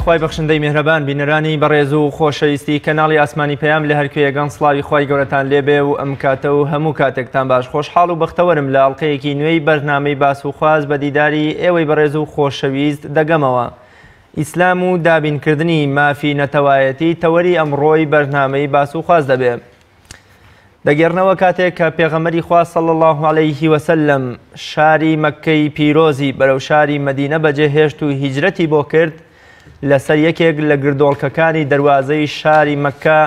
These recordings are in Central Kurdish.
خوای بەخشندەی میهرەبان بینەرانی بەڕێز و خۆشەویستی کەناڵی ئاسمانی پەیام لە هەرکوێیەگەن سڵاوی خوای گەورەتان لێبێ و ئەم کاتە و هەموو کاتێکتان باش خۆشحاڵ و بەختەوەرم لە ئەڵقەیەکی نوێی بەرنامەی باس و خواز بە دیداری ئێوەی بەڕێز و خۆشەویست دەگەمەوە. ئیسلام و دابینکردنی مافی نەتەوایەتی تەوەری ئەمڕۆی بەرنامەی باس و خواز دەبێت. دەگەڕنەوە کاتێک کە پێغەمبەری خوا صلی الله علیه وسلم شاری مەککەی پیرۆزی بەرەو شاری مەدینە بەجێهێشت و هیجرەتی بۆ کرد، لەسەر یەکێک لە گردۆڵکەکانی دەروازەی شاری مەککە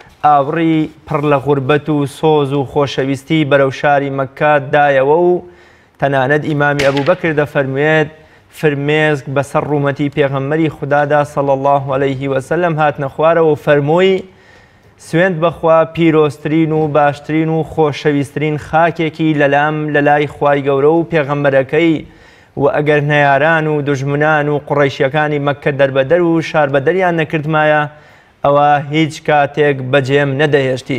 ئاوڕی پڕ لە غوربەت و سۆز و خۆشەویستی بەرەو شاری مەککە دایەوە و تەنانەت ئیمامی ئەبوبەکر دەفەرموێت فرمێسک بەسەر ڕوومەتی پێغەمبەری خودادا صلی الله علیه وسلم هاتنە خوارەوە و فەرمووی سوێند بەخوا پیرۆستترین و باشترین و خۆشەویستترین خاکێکی لەلای خوای گەورە و پێغەمبەرەکەی و ئەگەر نەیاران و دوژمنان و قوڕەیشیەکانی مەککە دەربەدەر و شاربەدەریان نەکردمایە ئەوە هیچ کاتێک بەجێم نەدەهێشتی.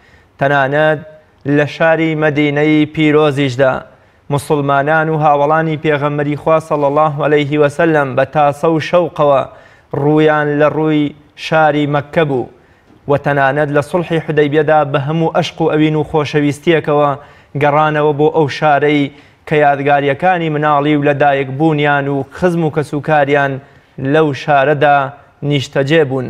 تەنانەت لە شاری مەدینەی پیرۆزیشدا موسڵمانان و هاوڵانی پێغەمبەری خوا صلی الله علیه وسلم بە تاسە و شەوقەوە ڕوویان لە ڕووی شاری مەککە بوو و تەنانەت لە سوڵحی حودەیبیەدا بە هەموو ئەشق و ئەوین و خۆشەویستیەکەوە گەڕانەوە بۆ ئەو شارەی کە یادگاریەکانی مناڵی و لەدایک بوونیان و خزم و کەسوکاریان لەو شارەدا نیشتەجێ بوون.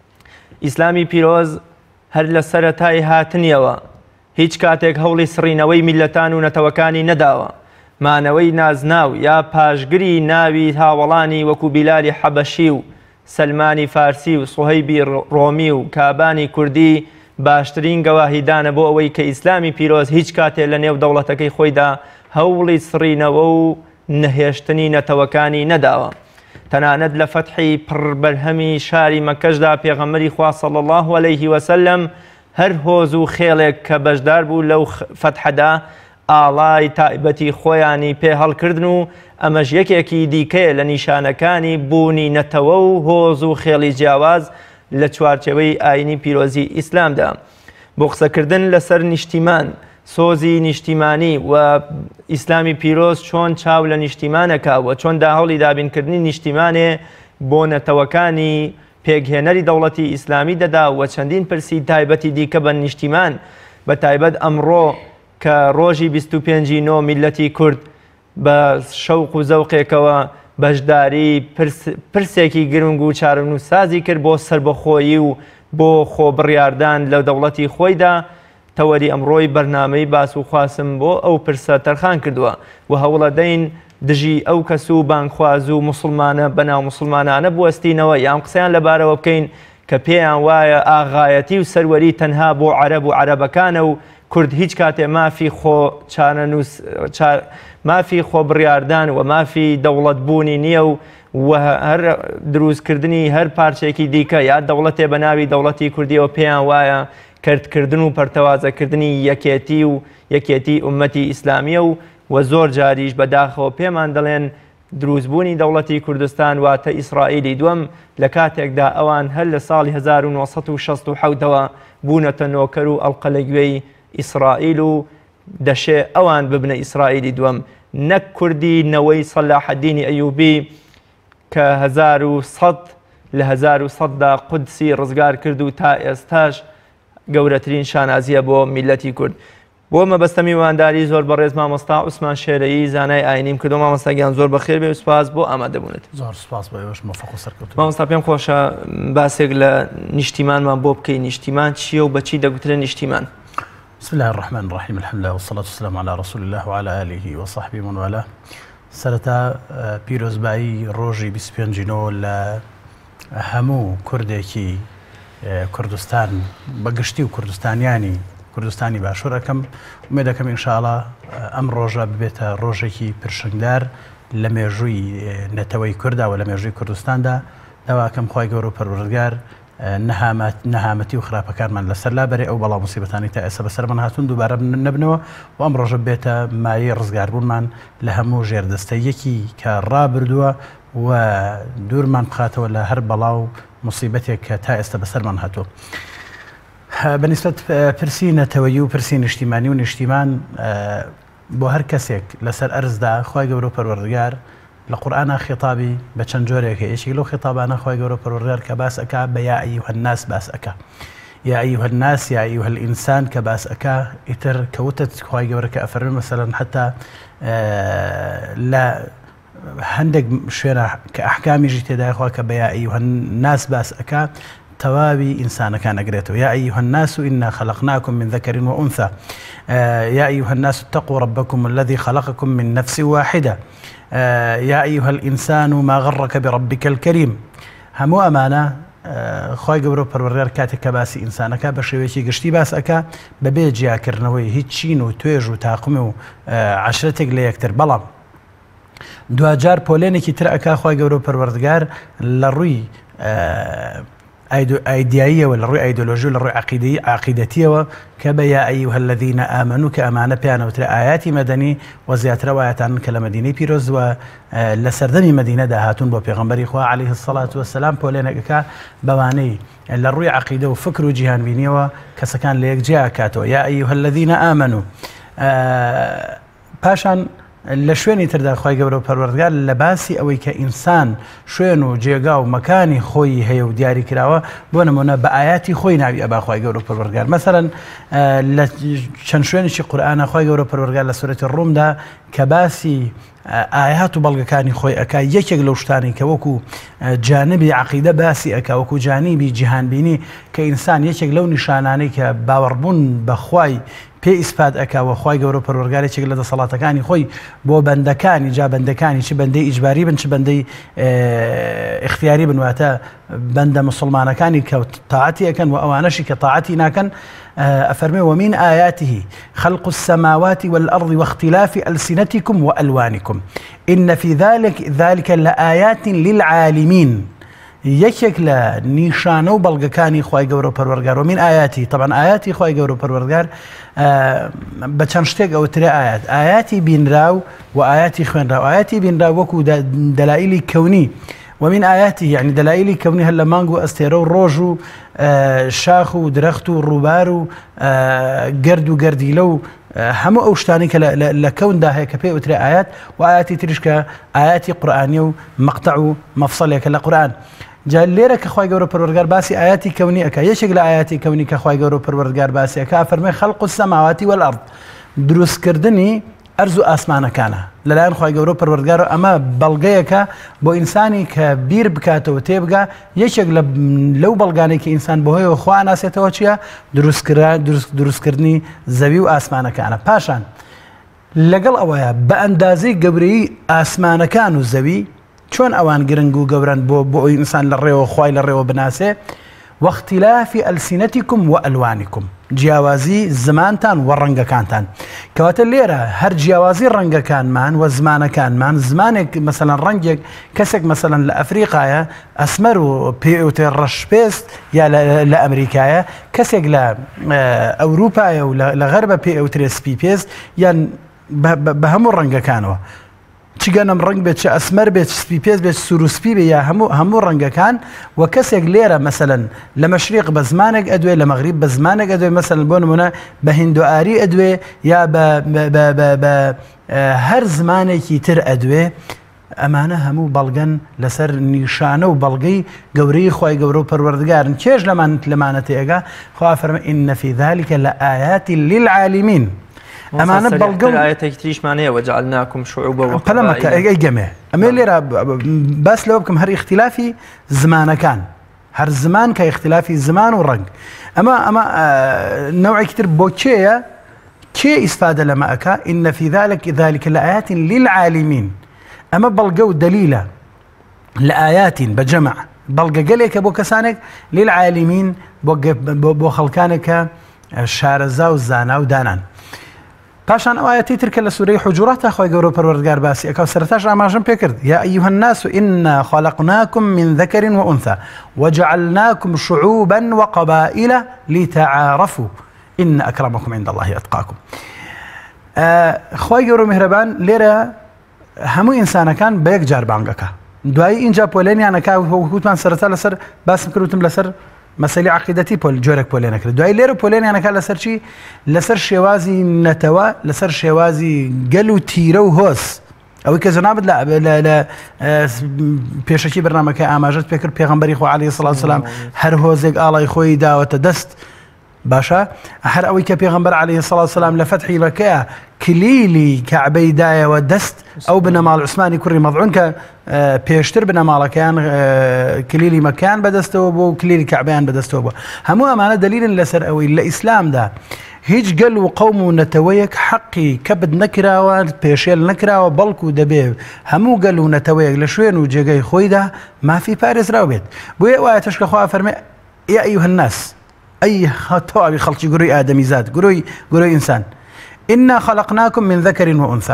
ئیسلامی پیرۆز هەر لە سەرەتای هاتنیەوە هیچ کاتێک هەوڵی سڕینەوەی میلەتان و نەتەوەکانی نەداوە. مانەوەی نازناو یا پاشگری ناوی هاوڵانی وەکو بیلالی حەبەشی و سەلمانی فارسی و سوهەیبی ڕۆمی و کابانی کوردی باشترین گەواهیدانە بۆ ئەوەی کە ئیسلامی پیرۆز هیچ کاتێ لە نێو دەوڵەتەکەی خۆیدا هەوڵی سڕینەوە و نەهێشتنی نەتەوەکانی نەداوە. تەنانەت لە فەتحی پڕبەرهەمی شاری مەککەشدا پێغەمبەری خوا صلی الله علیه وسلم هەر هۆز و خێڵێک کە بەشدار بوو لەو فەتحەدا ئاڵای تایبەتی خۆیانی پێ هەڵکردن و ئەمەش یەکێکی دیکەیە لە نیشانەکانی بوونی نەتەوە و هۆز و خێڵی جیاواز لە چوارچێوەی ئاینی پیرۆزی ئیسلامدا. بۆ قسەکردن لەسەر نیشتیمان، سۆزی نیشتیمانی و ئیسلامی پیرۆز چۆن چاو لە نیشتیمانەکە و چۆن داهەوڵی دابینکردنی نیشتیمانێ بۆ نەتەوەکانی پێکهێنەری دەوڵەتی ئیسلامی دەدا و چەندین پرسی تایبەتی دیکە بە نیشتیمان، بە تایبەت ئەمڕۆ کە ڕۆژی 25 نۆ میلەتی کورد بە شەوق و زەوقێکەوە بەشداری پرسێکی گرنگ و چارەنووسازی کرد بۆ سربەخۆیی و بۆ خۆبڕیاردان لە دەوڵەتی خۆیدا. تەوەری ئەمڕۆی بەرنامەی باس و خواسم بۆ ئەو پرسە تەرخان کردووە و هەوڵەدەین دژی ئەو کەس و بانخواز و مسلمانە بەناو مسلمانانە بوەستینەوە یان قسەیان لەبارەوە بکەین کە پێیان وایە ئاغایەتی و سەروەری تەنها بۆ عەرەب و عەرەبەکانە و کورد هیچ کاتێ مافی خۆبڕیاردان و مافی دەوڵەت بوونی نییە و هەر دروستکردنی هەر پارچێکی دیکە یا دەوڵەتێ بە ناوی دەوڵەتی کوردیەوە پێیان وایە کردکردن و پەرتەوازەکردنی یەکێتی ئومەتی ئیسلامیە و زۆر جاریش بەداخەوە پێمان دەڵێن دروستبوونی دەوڵەتی کوردستان واتە ئیسرائیلی دووەم لە کاتێکدا ئەوان هەر لە ساڵی 1967ەوە بوونەتە نۆکەر و ئەڵقەلەگوێی ئیسرائیل و دەشێ ئەوان ببنە ئیسرائیلی دووەم نەک کوردی نەوەی سەلاحەدینی ئەیوبی کە 1100 لە 1100دا قودسی ڕزگار کرد و تا ئێستاش گەورەترین شانازیە بۆ میلەتی کورد. بۆ مەبەستە میوانداری زۆر بەڕێز مامۆستا عوسمان شێرەیی زانای ئاینیم کردو. مامۆستاگیان زۆر بەخێر بێ و سوپاس بۆ ئامادەبوونت. زۆر سوپاس بۆ ئێوەش مۆفەق و سەرکەوتوو. مامۆستا پێم خۆشە باسێک لە نیشتیمانمان بۆ بکەین. نیشتیمان چییە و بەچی دەگوترێت نیشتیمان؟ بسم الله الرحمن الرحیم الحمد لله والصلاة والسلام على رسول الله وعلى آله وصحبه ومن والاه. سەرەتا پیرۆزبایی ڕۆژی 25 نۆ لە هەموو کوردێکی کوردستان بەگشتی و کوردستانی باشوور ئەەکەم ومێ دەکەم ئینشاءڵڵا ئەم ڕۆژە ببێتە ڕۆژێکی پرشنگدار لە مێژووی نەتەوەی کووردا و لە مێژووی کوردستاندا. داواکەم خوای گەورە و پەروەردگار نەهامەتی و خراپەکانمان لەسەر لابەرێ ئەو بەڵام موسیبەتانی تا ئێستا بەسەرمان هاتوون دووبارە نەبنەوە و ئەم ڕۆژە بێتە مایەی ڕزگاربوونمان لە هەموو ژێردەستەیەکی کە ڕابردووە و دوورمان بخاتەوە لە هەر بەڵاو موسیبەتێک کە تا ئێستا بەسەرمان هاتووە. بەنسبەت پرسی نەتەوەیی و پرسی نیشتیمانی و نیشتیمان بۆ هەر کەسێک لەسەر ئەرزدا خوای گەورە و پەروەردگار لە قورآنا خێتابی بە چەند جۆرێک یەکی لەو خێتابانە خۆی گەورە پەروەردگار کە باس ئەکا بە یا ئەیها الناس باس ئەکا یا أيها الناس يا أيها الإنسان كباس أكا إتر كوتت خواي جورك أفرم مثلا حتى لا هندق شوية كأحكام جيت دا خوا كبيا أيها الناس باس أكا توابي إنسان كان قريته يا أيها الناس إنا خلقناكم من ذكر وأنثى يا أيها الناس اتقوا ربكم الذي خلقكم من نفس واحدة يا أيها الإنسان ما غرك بربك الكريم همو أمانة خۆی گەورە پەروەردگار کاتێک کە باسی ئینسانەکە بە شێوەیەکی گشتی باس ئەکا بەبێ جیاکردنەوەی هیچ چین و توێژ و تاقم و عەشرەتێک لە یەکتر بەڵام دوجار پۆلێنێکی تر ئەکا خۆی گەورە پەروەردگار لە ڕووی ئایدیاییەوە لە ڕووی ئایدۆلۆژی و لە ڕووی عەقیدەتیەوە کە بە یا ئەیها الذین ئامنوا کە ئەمانە پێیانەوترا ئایاتی مەدەنی و زیاترە وایەتان کە لە مەدینەی پیرۆز و لە سەردەمی مەدینەدا هاتوون بۆ پێغەمبەری خوا عەلەیه السەڵات وەسەلام پۆلێنێکەکە بەوانەی لە ڕووی عەقیدە و فکر و جیهانبینیەوە کەسەکان لە یەکجیا ئەکاتەوە یا ئەیها الذین ئامنوا پاشان لە شوێنی تردا خۆی گەورە پەروەردگار لە باسی ئەوەی کە ئینسان شوێن و جێگا و مەکانی خۆی هەیە و دیاری کراوە بۆ نمونە بە ئایاتی خۆی ناوی ئەبا خۆی گەورە پەروەردگار مەسەڵەن لە چەند شوێنێکی قورئانە خۆی گەورە پەروەردگار لە سورەتی ڕوومدا کە باسی ئايات و بەڵگەکانی خۆی ئەکا یەکێک لەو شتانی کە وەکو جانبی عەقیدە باسی ئەکا وەکو جانبی جیهانبینی کە ئینسان یەکێک لەو نیشانانەی کە باوەڕبوون بە خوای پێ ئیسپات ئەکا و خی گەورە پەروەردگارێکێک لە دەسەڵاتەکانی خۆی بۆ بەندەکانی جا بەندەکانی چ بەندەی ئیجباری بن چ بەندەی اختیاری بنواتە بەندە مسلمانەکانی کە تاعاتی ئەکەن و ئەوانەشی کە تاعاتی ناکەن أفرمي ومن آياته خلق السماوات والأرض واختلاف ألسنتكم وألوانكم إن في ذلك لآيات للعالمين یەکێک لە نیشانە و بەڵگەکانی خی گەورە پەروەردگار و من ئاياتی طبعا ئاياتی خی گەورە پەروەردگار بە چەند شتێک ئەوترێ ئاياتی بینراو و ئاياتی خوێنراو ئاياتی بینراو وەکو دەلائیلی کەونی ومن آياته يعني دلائل كوني هلا مانغو استيرو روجو شاخو درختو روبارو قردو قرديلو همو اوشتاني لكون ده هيك بي وتري آيات وآياتي تريشكا آياتي قرآنية ومقطع مفصل يك القرآن جا ليرة كخواي قورو پروردگار باسي آياتي كوني اكا يشكل آياتي كوني كخواي قورو پروردگار باسي اكا فرمي خلق السماوات والأرض دروس كردني أرزو آسمانا كانا لەلایەن خی گەورە پەروەردگار ئەمە بەڵگەیەکە بۆ ئینسانی کە بیر بکاتەوە تێبگا یەکێک لەو بەڵگانەی کە ئینسان بۆ هۆیەوە خوا ناسێتەوە چییە دروستکردنی زەوی و ئاسمانەکانە پاشان لەگەڵ ئەوەیە بە ئەندازەی گەورەی ئاسمانەکان و زەوی چۆن ئەوان گرنگ و گەورن بۆ ئینسان لە ڕێوە خوای لە ڕێوە بناسێ واختلاف ألسنتكم وألوانكم جیاوازی زمانتان و ڕەنگەکانتان کەواتە لێرە هەر جیاوازی ڕەنگەکانمان و زمانەکانمان زمانێک مەسەڵەن ڕەنگێک کەسێک مەسەڵەن لە ئەفریقایە ئەسمەر و پێوتێ ڕەشپێست یا لە ئەمریکایە کەسێک لە ئەوروپایە و لە غەربە پێ ئەوترێ سپی پێست یان بە هەموو ڕەنگەکانەوە چگەنم ڕنگ بێت چ ئەسمەر بێت سپی پێست بێت سروسپی بێ یا هەموو ڕەنگەکان و کەسێک لێرە مەسەڵەن لە مەشریق بە زمانێک ئەدوێ لە مەغریب بە زمانێک ئەدوێ مەسەڵەن بۆ نمونە بە هیندوئاری ئەدوێ یا بە هەر زمانێکی تر ئەدوێ ئەمانە هەموو بەڵگەن لەسەر نیشانە و بەڵگەی گەورەی خی گەورە و پەروەردگارن کێش لەمانە تێگا خوا فەرمێ ئین فی ذلک لآیات للعالمین ئەمانە بەڵگە ئاەتێک تریشمانەیە وەجعلناکم شعوبا پەلەمەکە ئەی گەمێ ئەمێ لێرە باس لەوە بکەم هەر اختلافی زمانەکان هەر زمان کە اختلافی زمان و ڕنگ ئەمە نەوعێکی تر بۆ کێیە کێ ئیسفادە لەمە ئەکا ئین فی ذلک لآیات للعالمین ئەمە بەڵگە و دەلیلە لە ئایاتین بە جەمع بەڵگە گەلێکە بۆ کەسانێک للعالمین بۆ خەڵکانێک کە شارەزا و زانا و دانان پاشان ئاەتی ترکە لە سوورەی حجورات خۆی گەورە پەروەردگار باسی ئەکە سەرەتاش ئاماژەم پێکرد یا ئەیها الناس إنا خلقناكم من ذكر وأنثى وجعلناكم شعوبا وقبائل لتعارفوا إن أكرمكم عند الله أتقاكم خۆی گەورە میهرەبان لێرە هەموو ئینسانەکان بە یەک جار بانگەکە دوایی اینجا پۆلێنیانەکە وتمان سەرەتا لەسەر باسم کردوتم لەسەر مەسەلی عقیدەتی جۆرێک پۆلێنەکرد دوای لێرە پۆلێنیانەکە لەسەر چی لەسەر شێوازی نەتەوە لەسەر شێوازی گەل و تیرە و هۆس ئەوەی کە جەنابەت لە پێشەکی بەرنامەکە ئاماژەت پێکرد پێغەمبەری خوا عەلەیهی سەڵات وسەلام هەر هۆزێک ئاڵای خۆی داوەتە دەست باشە هەر ئەوەی کە پێغەمبەر عەلەیهی سەڵات وسەلام لە فەتحی مەککەیە کلیلی کەعبەی دایەوە دەست ئەو بنەماڵ عوسمانی کوڕی مەضعون کە پێشتر بنەماڵەکەیان کلیلی مەککەیان بەدەستەوە بۆ و کلیلی کەعبەیان بەدەستەوە بووە هەموو ئەمانە دەلیلن لەسەر ئەوەی لە ئیسلامدا هیچ گەل و قەوم و نەتەوەیەک حەقی کەبت نەکراوە پێشێل نەکراوە بەڵکو دەبێ هەموو گەل و نەتەوەیەک لە شوێن و جێگەی خۆیدا مافی پارێزراو بێت بۆیە وایەتەش کە خوا فەرمێ یا ئەیها الناس ئەی تەواوی خەڵکی گروی ئادەمیزاد گروی ئینسان إنا خلقناكم من ذكر وأنثى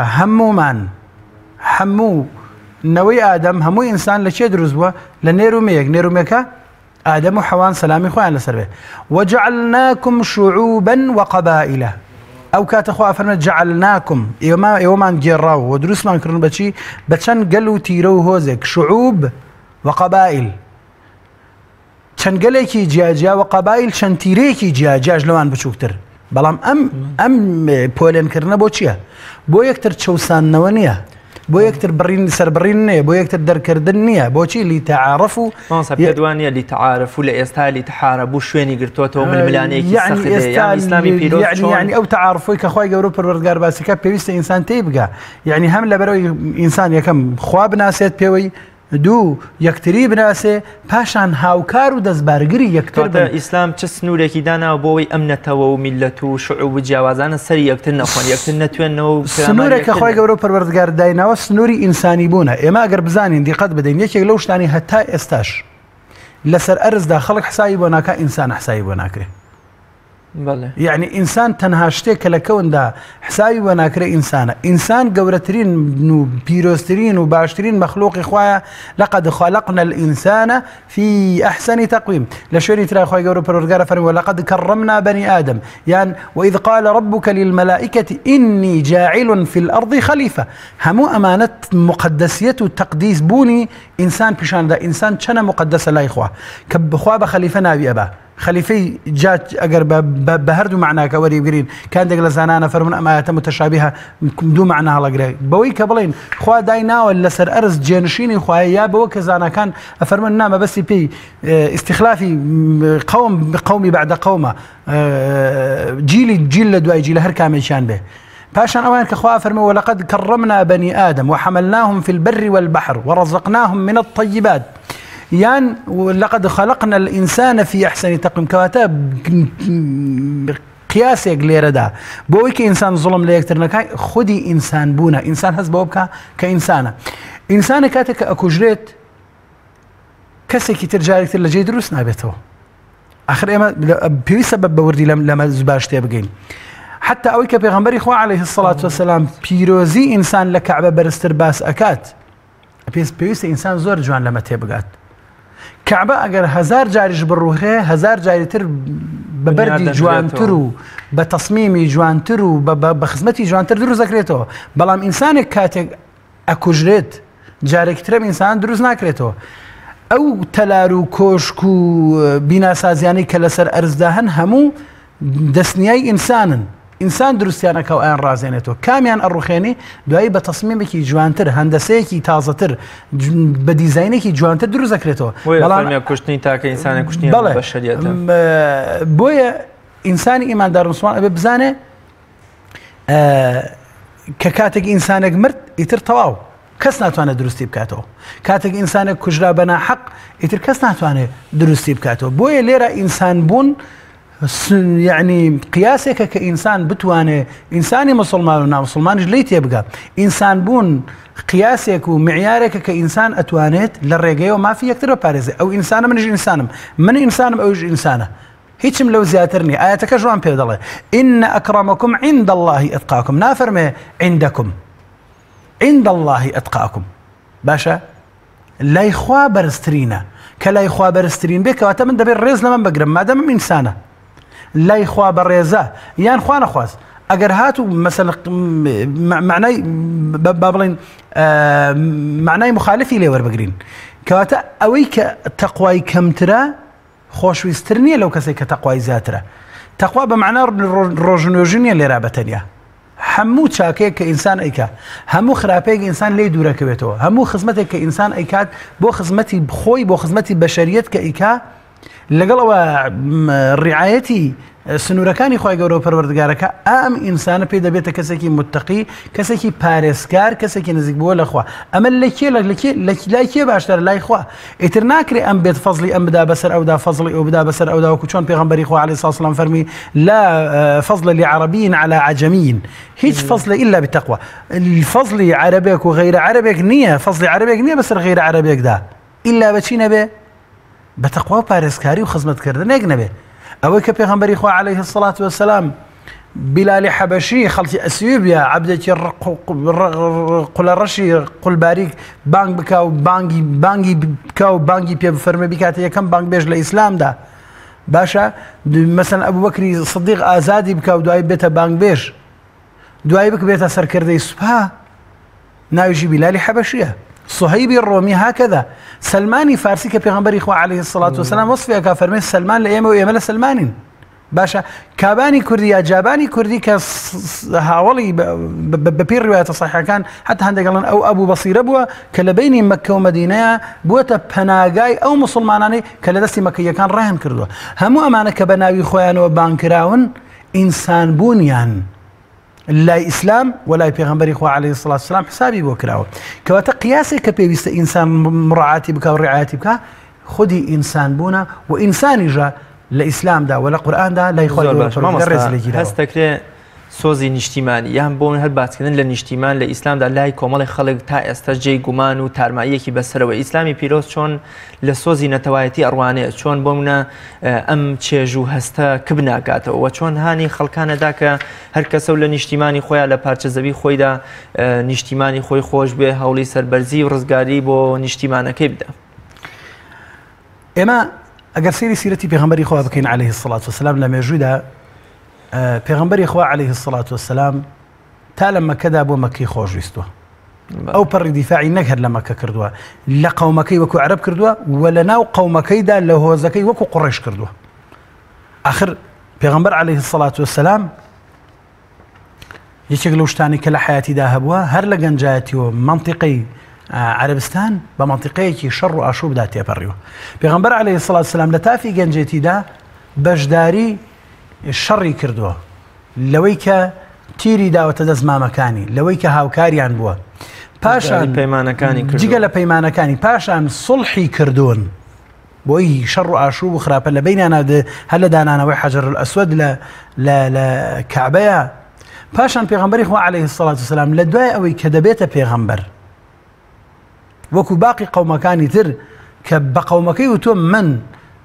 همو نوي آدم همو إنسان لشي دروز بوا لنيروميك آدم وحوان سلامي خوان لسربه وجعلناكم شعوبا وقبائل أو كاتخوا فرمت جعلناكم يوما نجراو ودروس ما نكرن بشي بتشن قلو تيرو هوزك شعوب وقبائل شن قليكي جاجا وقبائل شن تيريكي جاج لوان بشوكتر بەڵام ئەم پۆلێنکردنە بۆ چییە؟ بۆ یەکتر چەسانەوە نییە بۆ یەکتر بڕین سەربڕین نییە بۆ یەکتر دەرکردن نییە بۆچی لیتەعارف و پێدوانە لیتەعارف و لە ئێستا لیتەحارە بوو شوێنی گرتوۆتەوە ململانەیەکی ئیسلامی پیرۆز یعنی ئەو تەعارفۆی کە خوای گەورە پەروەردگار باسیکە پێویستە ئینسان تێی بگا یعنی هەم لەبەرەوەی ئینسان یەکەم خوا بناسێت پێوەی دوو یەکتری بناسێ پاشان هاوکار و دەستبارگری یەکتر ئیسلام چه سنوورێکی داناوە بۆەوەی ئەم نەتەوە و میلەت و شعوب و جیاوازانە سەری یەکتر نەخۆن یەکتر نەتوێنەوە سنوورێک کە خوای گەورە پەروەردگار دایناوە سنووری ئینسانی بوونە ئێمە ئەگەر بزانین دیقەت بدەین یەکێک لەو شتانی هەتا ئێستاش لەسەر ئەرزدا خەڵک حسابی بۆ ناکا ئینسان حسابی بۆ ناکرێ يعني إنسان تنهاشتك لكوندا حسابي وناكري إنسان قورترين بيروسترين وباشترين مخلوق إخوايا لقد خلقنا الإنسان في أحسن تقويم لشوري ترى إخوايا قورو برورغارة فرمي ولقد كرمنا بني آدم يعني وإذ قال ربك للملائكة إني جاعل في الأرض خليفة همو أمانة مقدسية وتقديس بوني إنسان بشان دا إنسان شنا مقدسة لا إخوة كبخوا بخليفة نابي أبا خليفي جات أجر بهردو معناه كوري بقرين كان دقل زنانة فرمون أمايات متشابهة دو معناها لقري بوي كبلين خوا داينا ولا سر أرز جنشيني خوا يا بو كزانا كان أفرمون نام بس بي استخلافي قومي بعد قومه جيل لدواي جيل هر كامل شان به باشان أوان كخوا فرموا ولقد كرمنا بني آدم وحملناهم في البر والبحر ورزقناهم من الطيبات يعني ولقد خلقنا الإنسان في أحسن تقويم كواتا قياسك ليردا بويك إنسان ظلم ليكترنا خدي إنسان بونا إنسان هز بوبك كإنسانة إنسان كاتك أكوجريت كسي ترجع لك لجي دروس نابته آخر إما بيوي سبب بوردي لما زباش تبقين حتى أويك بيغمبري إخوة عليه الصلاة والسلام بيروزي إنسان لكعبة برستر باس أكات بيويس إنسان زور جوان لما تبقات كعبة أجر هزار جارج بالروحه هزار جاري تر ببردي جوان ترو بتصميمي جوان ترو بخدمتي جوان تر دروز ذكريته بلام إنسان كاتك أكوجريت جارك ترى إنسان دروز ناكريته أو تلارو كوشكو بنا سازياني كلسر أرزداهن همو دسنياي إنسان دروستيانا كو آن رازينيتو كاميان الروخيني دوائي بتصميمكي جوانتر هندسيكي تازتر بديزاينكي جوانتر دروز ذكريتو ويا كشتني تاك إنسان كشتني بشريته بويا إنساني إيمان دار مسلمان أبي بزانه ككاتك إنسانك مرت يتر تواو كس ناتوانه دروستي بكاتو كاتك إنسانك كجرا بنا حق يتر كس ناتوانه دروستي بكاتو بويا ليرا إنسان بون يعني قياسك كإنسان بتوانه إنساني مسلمان ونا مسلمان جليت يبقى إنسان بون قياسك ومعيارك كإنسان أتوانيت للرجاء وما في يكتر بارزة أو إنسان من إنسان أو إنسانة هيك لو زياترني آياتك جوان بيدله إن أكرمكم عند الله أتقاكم نافرمه عند الله أتقاكم باشا لا يخوا برسترينا كلا يخوا برسترين بك واتمن دبر الرز لمن بقرم ما دام إنسانه لا يخوا بالريزة يعني خوانا خواز أجر هاتوا مثلا معناي بابلين معناي مخالفي لي وربقرين كواتا أويك تقوى كم ترى خوش ويسترني لو كسيك تقوى زاترة تقوى بمعنى الروجنوجينيا اللي رابطانيا هەموو چاکەیەک کە ئینسان ئەیکات هەموو خراپەیەک ئینسان لێ دوورەکەوێتەوە هەموو خزمەتێک کە ئینسان ئەیکات بۆ خزمەتی خۆی بۆ خزمەتی بەشەریەت کە ئیکا لەگەڵەوە ڕیعایەتی سنوورەکانی خۆی گەورە و پەروەردگارەکە ئەم ئینسانە پێ دەبێتە کەسێکی متتەقی کەسێکی پارێزکار کەسێکی نزیک بووە لەخوا ئەمە لای کێ باشتر لای خوا ئیتر ناکرێ ئەم بێت فەزلی ئەم بدا بەسەر ئەودا فەزلی ئەو بدا بەسەر ئەودا وەکو چۆن پێغەمبەری خوا عەلەیهی سڵاتو وسەلام فەرمی لا فەزل لعربی على عجمی هیچ فەزل إلا بتەقوا فەزلی عەرەبێک و غەیرە عەرەبێک نییە فەزلی عەرەبێک نییە بەسەر غەیرە عەرەبێکدا إلا بەچی نەبێ بتەقوا و پارێزکاری و خزمەتکردنێک نەبێ ئەوەی کە پێغەمبەری خوا عەلەیهی الصلاة والسلام بلالی حەبەشی خەڵکی ئەسیوبیا عەبدێکی قولەڕەشی قولباریک بانگ بکا و بانگی بکا و بانگی پێ بفەرمێ بیکاتە یەکەم بانگ بێژ لە ئیسلامدا باشە مەسەڵەن ئەبوبەکری سدیق ئازادی بکا و دوای بێتە بانگ بێژ دوای بێتە سەرکردەی سوپا ناویژی بلالی حەبەشیە صهيبي الرومي هكذا سلماني فارسي كبيغمبري إخوة عليه الصلاة والسلام وصفها كفرمي سلمان لأيما ويملا سلمان باشا كاباني كردي يا جاباني كردي كهاولي ببير رواية صحيحة كان حتى هندق قالن أو أبو بصير أبوه كلبيني مكة ومدينة بوتا بناقاي أو مسلماناني كلدستي مكة كان راهن كردوه همو أمانة كبناوي خوان وبانكراون إنسان بونيان لا إسلام ولا پیغمبر إخوة عليه الصلاة والسلام حسابي بوكراوه كواتا قياسي كبيبست إنسان مراعاتي بك ورعايتي بك خدي إنسان بونا وإنسان جا لإسلام دا ولا قرآن دا لا يخوي درز لجيرا هستكري سۆزی نیشتیمانی یان بۆ هەر باسکردن لە نیشتیمان لە ئیسلامدا لای کۆمەڵی خەڵک تا ئێستا جێی گومان و تارماییەکی بەسەرەوە ئیسلامی پیرۆز چۆن لە سۆزی نەتەوایەتی ئەڕوانەیە چۆن بۆمونە ئەم چێژ و هەستە کب ناکاتەوە و چۆن هانی خەڵکانەدا کە هەر کەسە و لە نیشتیمانی خۆیان لە پارچە زەوی خۆیدا نیشتیمانی خۆی خۆش بێ هەوڵی سەربەرزی و ڕزگاری بۆ نیشتیمانەکەی بدە. ئێمە ئەگەر سەیری سیرەتی پێغەمبەری خوا بکەین عەلەیهی الصلاة والسلام لە مێژوویدا پێغەمبەری خوا عەلەیهی الصلاة والسلام تا لە مەکەدا بۆ مەکەی خۆشویستووە ئەو پەڕی دیفاعی نەک هەر لە مەکە کردووە لە قەومەکەی وەکو عەرەب کردووە و لە ناو قەومەکەیدا لە هۆزەکەی وەکو قوڕیش کردووە. ئاخر پێغەمبەر عەلەیهی الصلاة والسلام یەکێک لەو شتانی کە لە حیاتیدا هەبووە هەر لە گەنجایەتیەوە مەنتیقەی عربستان بە مەنتیقەیەکی شەڕ و ئاشوبدا تێپەڕیوە. پێغەمبەر عەلەیهی الصلاة والسلام لە تافی گەنجێتیدا بەشداری شەڕی کردووە لەوەی کە تیری داوەتە دەست مامەکانی لەوەی کە هاوکاریان بووە پاشان پەیمانەکانی جگە لە پەیمانەکانی پاشان سڵحی کردوون بۆی شەڕ و ئاشوب و خراپە لە بینیانە هەر لە دانانەوەی حەجەر الئەسوەد لە کەعبەیە. پاشان پێغەمبەری خوا عەلەیهی الصلاة والسلام لە دوای ئەوەی کە دەبێتە پێغەمبەر وەکو باقی قەومەکانی تر کە بە قەومەکەی وتۆ من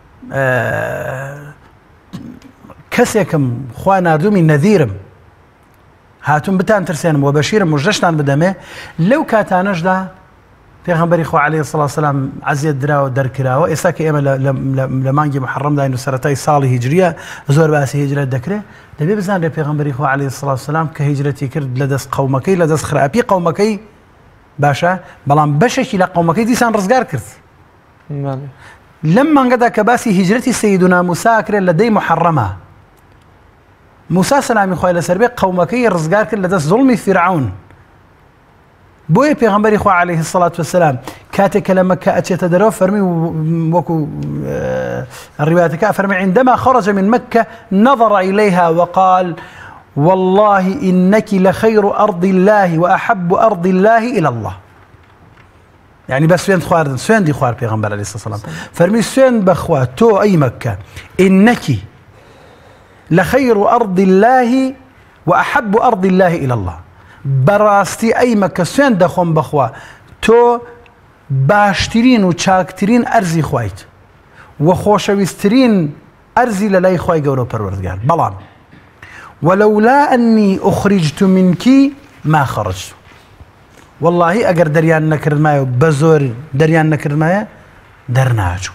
کەسێکم خوا نردومی نەذیرم هاتوون بتان ترسێنم و بەشیرم مژدەشتان بدەمێ لەو کاتانەشدا پێغەمبەری خوا عەلەیهی الصلاة والسلام عەزیەت دراوە دەرکراوە. ئێستا کە ئێمە لە مانگی محەڕەمداین و سەرەتای ساڵی هیجریە زۆر باسی هیجرەت دەکرێت دەبێ بزانرێ پێغەمبەری خوا عەلەیهی الصلاة والسلام کە هیجرەتی کرد لە دەست قەومەکەی لە دەست خراپی قەومەکەی باشە بەڵام بەشێکی لە قەومەکەی دیسان ڕزگار کرد. لەم مانگەدا کە باسی هیجرەتی سەیدونا موسا کرێت لە دەی محەڕەمە موسا سەلامی خوای لەسەر بێ قەومەکەی ڕزگار کرد لە دەست زوڵمی فیرعون. بۆیە پێغەمبەری خوا عەلەیهی الصلاة والسلام کاتێک کە لە مەکە ئەچێتە دەرەوە فەرمی وەکو ڕیوایەتەکە فەرمی عندما خرج من مكة نظر إليها وقال والله إنك لخير أرض الله وأحب أرض الله إلى الله. يعني بس سوين خواردن سوين دي خوار پیغمبر علیه الصلاة والسلام فرمي سوين بخوا تو أي مكة إنك لخير أرض الله وأحب أرض الله إلى الله. براستي أي مكة سوين دخون بخوا تو باشترين و چاكترين أرزي خوايت وخوشويسترين أرزي للاي خواي قولو پروردگار بلان ولولا أني أخرجت منك ما خرجت. والله أجر دريان نكر مايو بزور دريان نكر مايا درناجو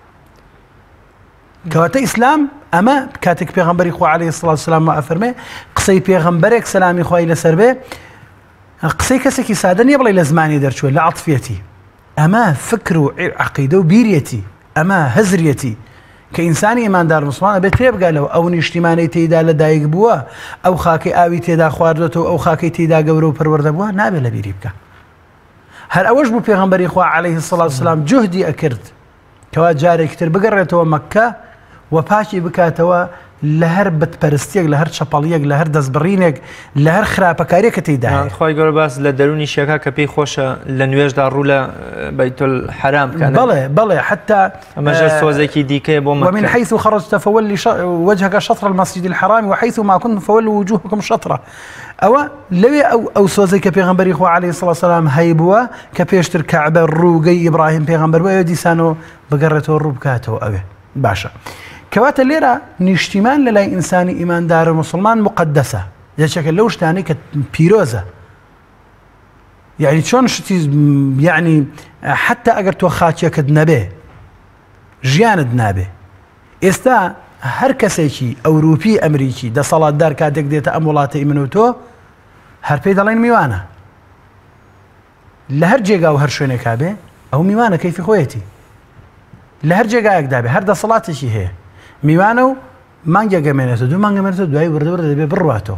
كواتا إسلام أما كاتك بيغمبري خو عليه الصلاة والسلام ما أفرمي قصي بيغمبرك سلامي خوي لسربي قصي كسكي سادن يبلي لزماني درشو لعطفيتي أما فكر عقيدة وبيريتي أما هزريتي کە ئینسانی ئیماندار مسلمانە بێت تێبگالەوە ئەو نیشتیمانەی تێیدا لەدایک بووە ئەو خاکەی ئاوی تێدا خواردێتەوە ئەو خاکەی تێدا گەورە و پەروەردە بووە نابێت لە بیری بکە. هەر ئەوەش بوو پێغەمبەری خوا عەلەیهی السەڵاتو وەسەلام جوهدی ئەکرد کەوا جارێکی تر بگەڕێتەوە مەککە و پاکی بکاتەوە لە هەر بتپەرستیەک لە هەر چەپەڵیەک لە هەر دەستبڕینێک لە هەر خراپەکاریەکە تێیدا. خۆی گەورە باس لە دەرونی شێکا کە پێی خۆشە لە نوێژدا ڕوو لە بەیتولحەرام بکەن. بەڵێ حتى ئەمەژە سۆزێکی دیکەیە بۆ ومن حيث خرجت فولي وجهك شطر المسجد الحرام وحيث ما كنتم فولوا وجوهكم شطره. ئەوە لەوێ ئەو سۆزەی کە پێغەمبەری خوا عەلەیهی السەڵاتو وەسەلام هەیبووە کە پێشتر کەعبە ڕووگەی ئیبراهیم پێغەمبەر بووە ئەوێ دیسانەوە بگەڕێتەوە ڕوو بکاتەوە ئەوێ باشە. کەواتە لێرە نیشتیمان لە لای ئینسانی ئیماندار و مسلمان مقدسە یەکێکە لەو شتانەی کە پیرۆزە. یعنی چۆن شتی یعنی حتا ئەگەر تۆ خاچیەکەت نەبێ ژیانت نابێ. ئێستا هەر کەسێکی ئەوروپی ئەمریکی دەسەڵاتدار کاتێک دێتە ئەم وڵاتەی من و تۆ هەر پێی دەڵێن میوانە لە هەر جێگا و هەر شوێنێکا بێ ئەو میوانە کەیفی خۆیەتی لە هەر جێگایەکدا بێ هەر دەسەڵاتێکی هەیە میوانە و مانگێک گەمێنێتە دوو مانگەمێنێتە دوای وردەوردە دەبێ بڕواتەوە.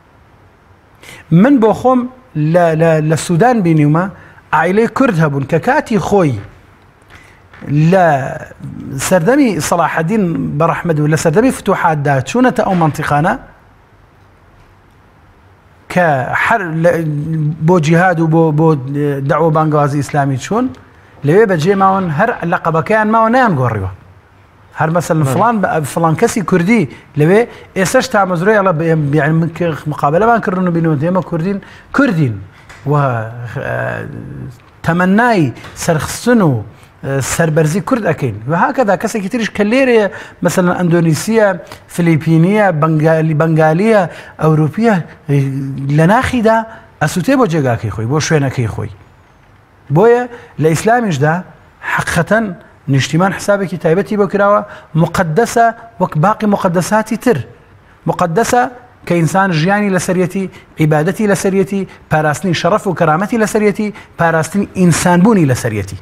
من بۆ خۆم لە سوودان بینیومە عائلەی کورد هەبوون کە کاتی خۆی لە سەردەمی سەلاحەدین بەڕەحمەت و لە سەردەمی فتوحاتدا چوونەتە ئەو مەنتیقانە کە بۆ جیهاد و بۆ دەعوە بانگوازی ئیسلامی چوون لەوێ بەجێ ماون هەر لەقەبەکەیان ماوە نەیان گۆڕیوە. هەر مەسەلەن فڵان کەسی کوردی لەوێ ئێستاش تا مەزرۆی ئەڵە مقابلەمان کردن و بینەوە ئێمە کوردین و تەمەنای سەرخستن و سەربەرزی کورد ئەەکەین و هاکەدا کەسێکی تریش کە لێرەیە مەسەلەن ئەندۆنیسیە فلیپینیە بەنگالیە ئەوروپیە لە ناخیدا ئەسووتێ بۆ جێگاکەی خۆی بۆ شوێنەکەی خۆی. بۆیە لە ئیسلامیشدا حەقیقەتەن نیشتیمان حسابێکی تایبەتی بۆ کراوە مقدسە وەک باقی مقدساتی تر مقدسە کە ئینسان ژیانی لەسەرەتی عیبادەتی لەسەرەتی پاراستنی شەڕەف و کەرامەتی لەسەرەتی پاراستنی ئینسانبوونی لەسەرەتی.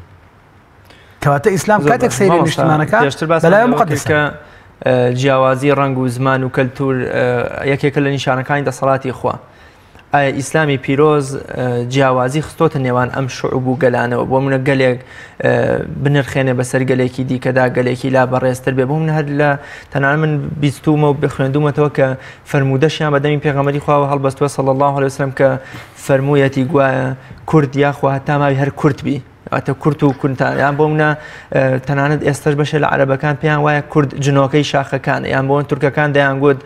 کەواتە ئیسلام کاتێک سەیری نیشتیمانەکە بەلایە مقدسە. جیاوازی ڕەنگ و زمان و کەلتور یەکێکە لە نیشانەکانی دەسەڵاتی خوا. ئایا ئیسلامی پیرۆز جیاوازی خستۆتە نێوان ئەم شعوب و گەلانەوە بۆ منە گەلێک بنرخێنێ بەسەر گەلێکی دیکەدا گەلێکی لا بەڕێزتر بێ بۆ من هەر لە تەنانەت من بیستومە و بخوێندومەتەوە کە فەرمودەشیان بەدەمی پێغەمبەری خواوە هەڵبەستووە صلی الله علیه وسلم کە فەرموویەتی گوایە کورد یاخوا هەتا ماوی هەر کورد بی ئەتە کورد و کوردان یان بۆ منە تەنانەت ئێستاش بەشێ لە عەرەبەکان پێیان وایە کورد جنۆکەی شاخەکانە یان بۆ تورکەکان دەیانگوت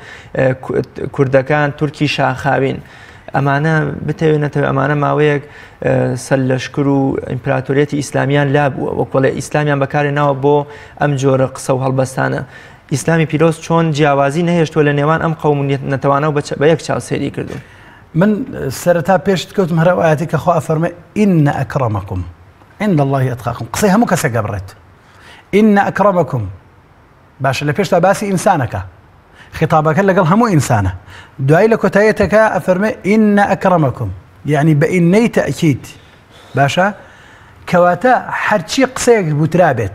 کوردەکان تورکی شاخاوین. ئەمانە بتەوێنێتەوە ئەمانە ماوەیەک سەرلەشکر و ئیمپراتۆریەتی ئیسلامیان لابووە وەکوڵێ ئیسلامیان بەکارێناوە بۆ ئەم جۆرە قسە و هەڵبەستانە. ئیسلامی پیرۆز چۆن جیاوازی نەهێشتووە لە نێوان ئەم قەوم نەتەوانە و بە یەک چاوسێری کردو. من سەرەتا پێشت کەوتم هەر ئاەتی کە خوا ئەفەرمێ ئین ئەکرەمەکم عند الله ئەتقاکم قسەی هەموو کەسێک گەبڕێت. ئین ئەکرەمەکم باشە لە پێشتا باسی ئینسانەکە خطابەکە لەگەڵ هەموو ئینسانە دوای لە کۆتاییەتەکە ئەفەرمێ ئین ئەکرەمەکم یعنی بە ئینەی تەئکید باشە کەواتە هەرچی قسەیەک بوترا بێت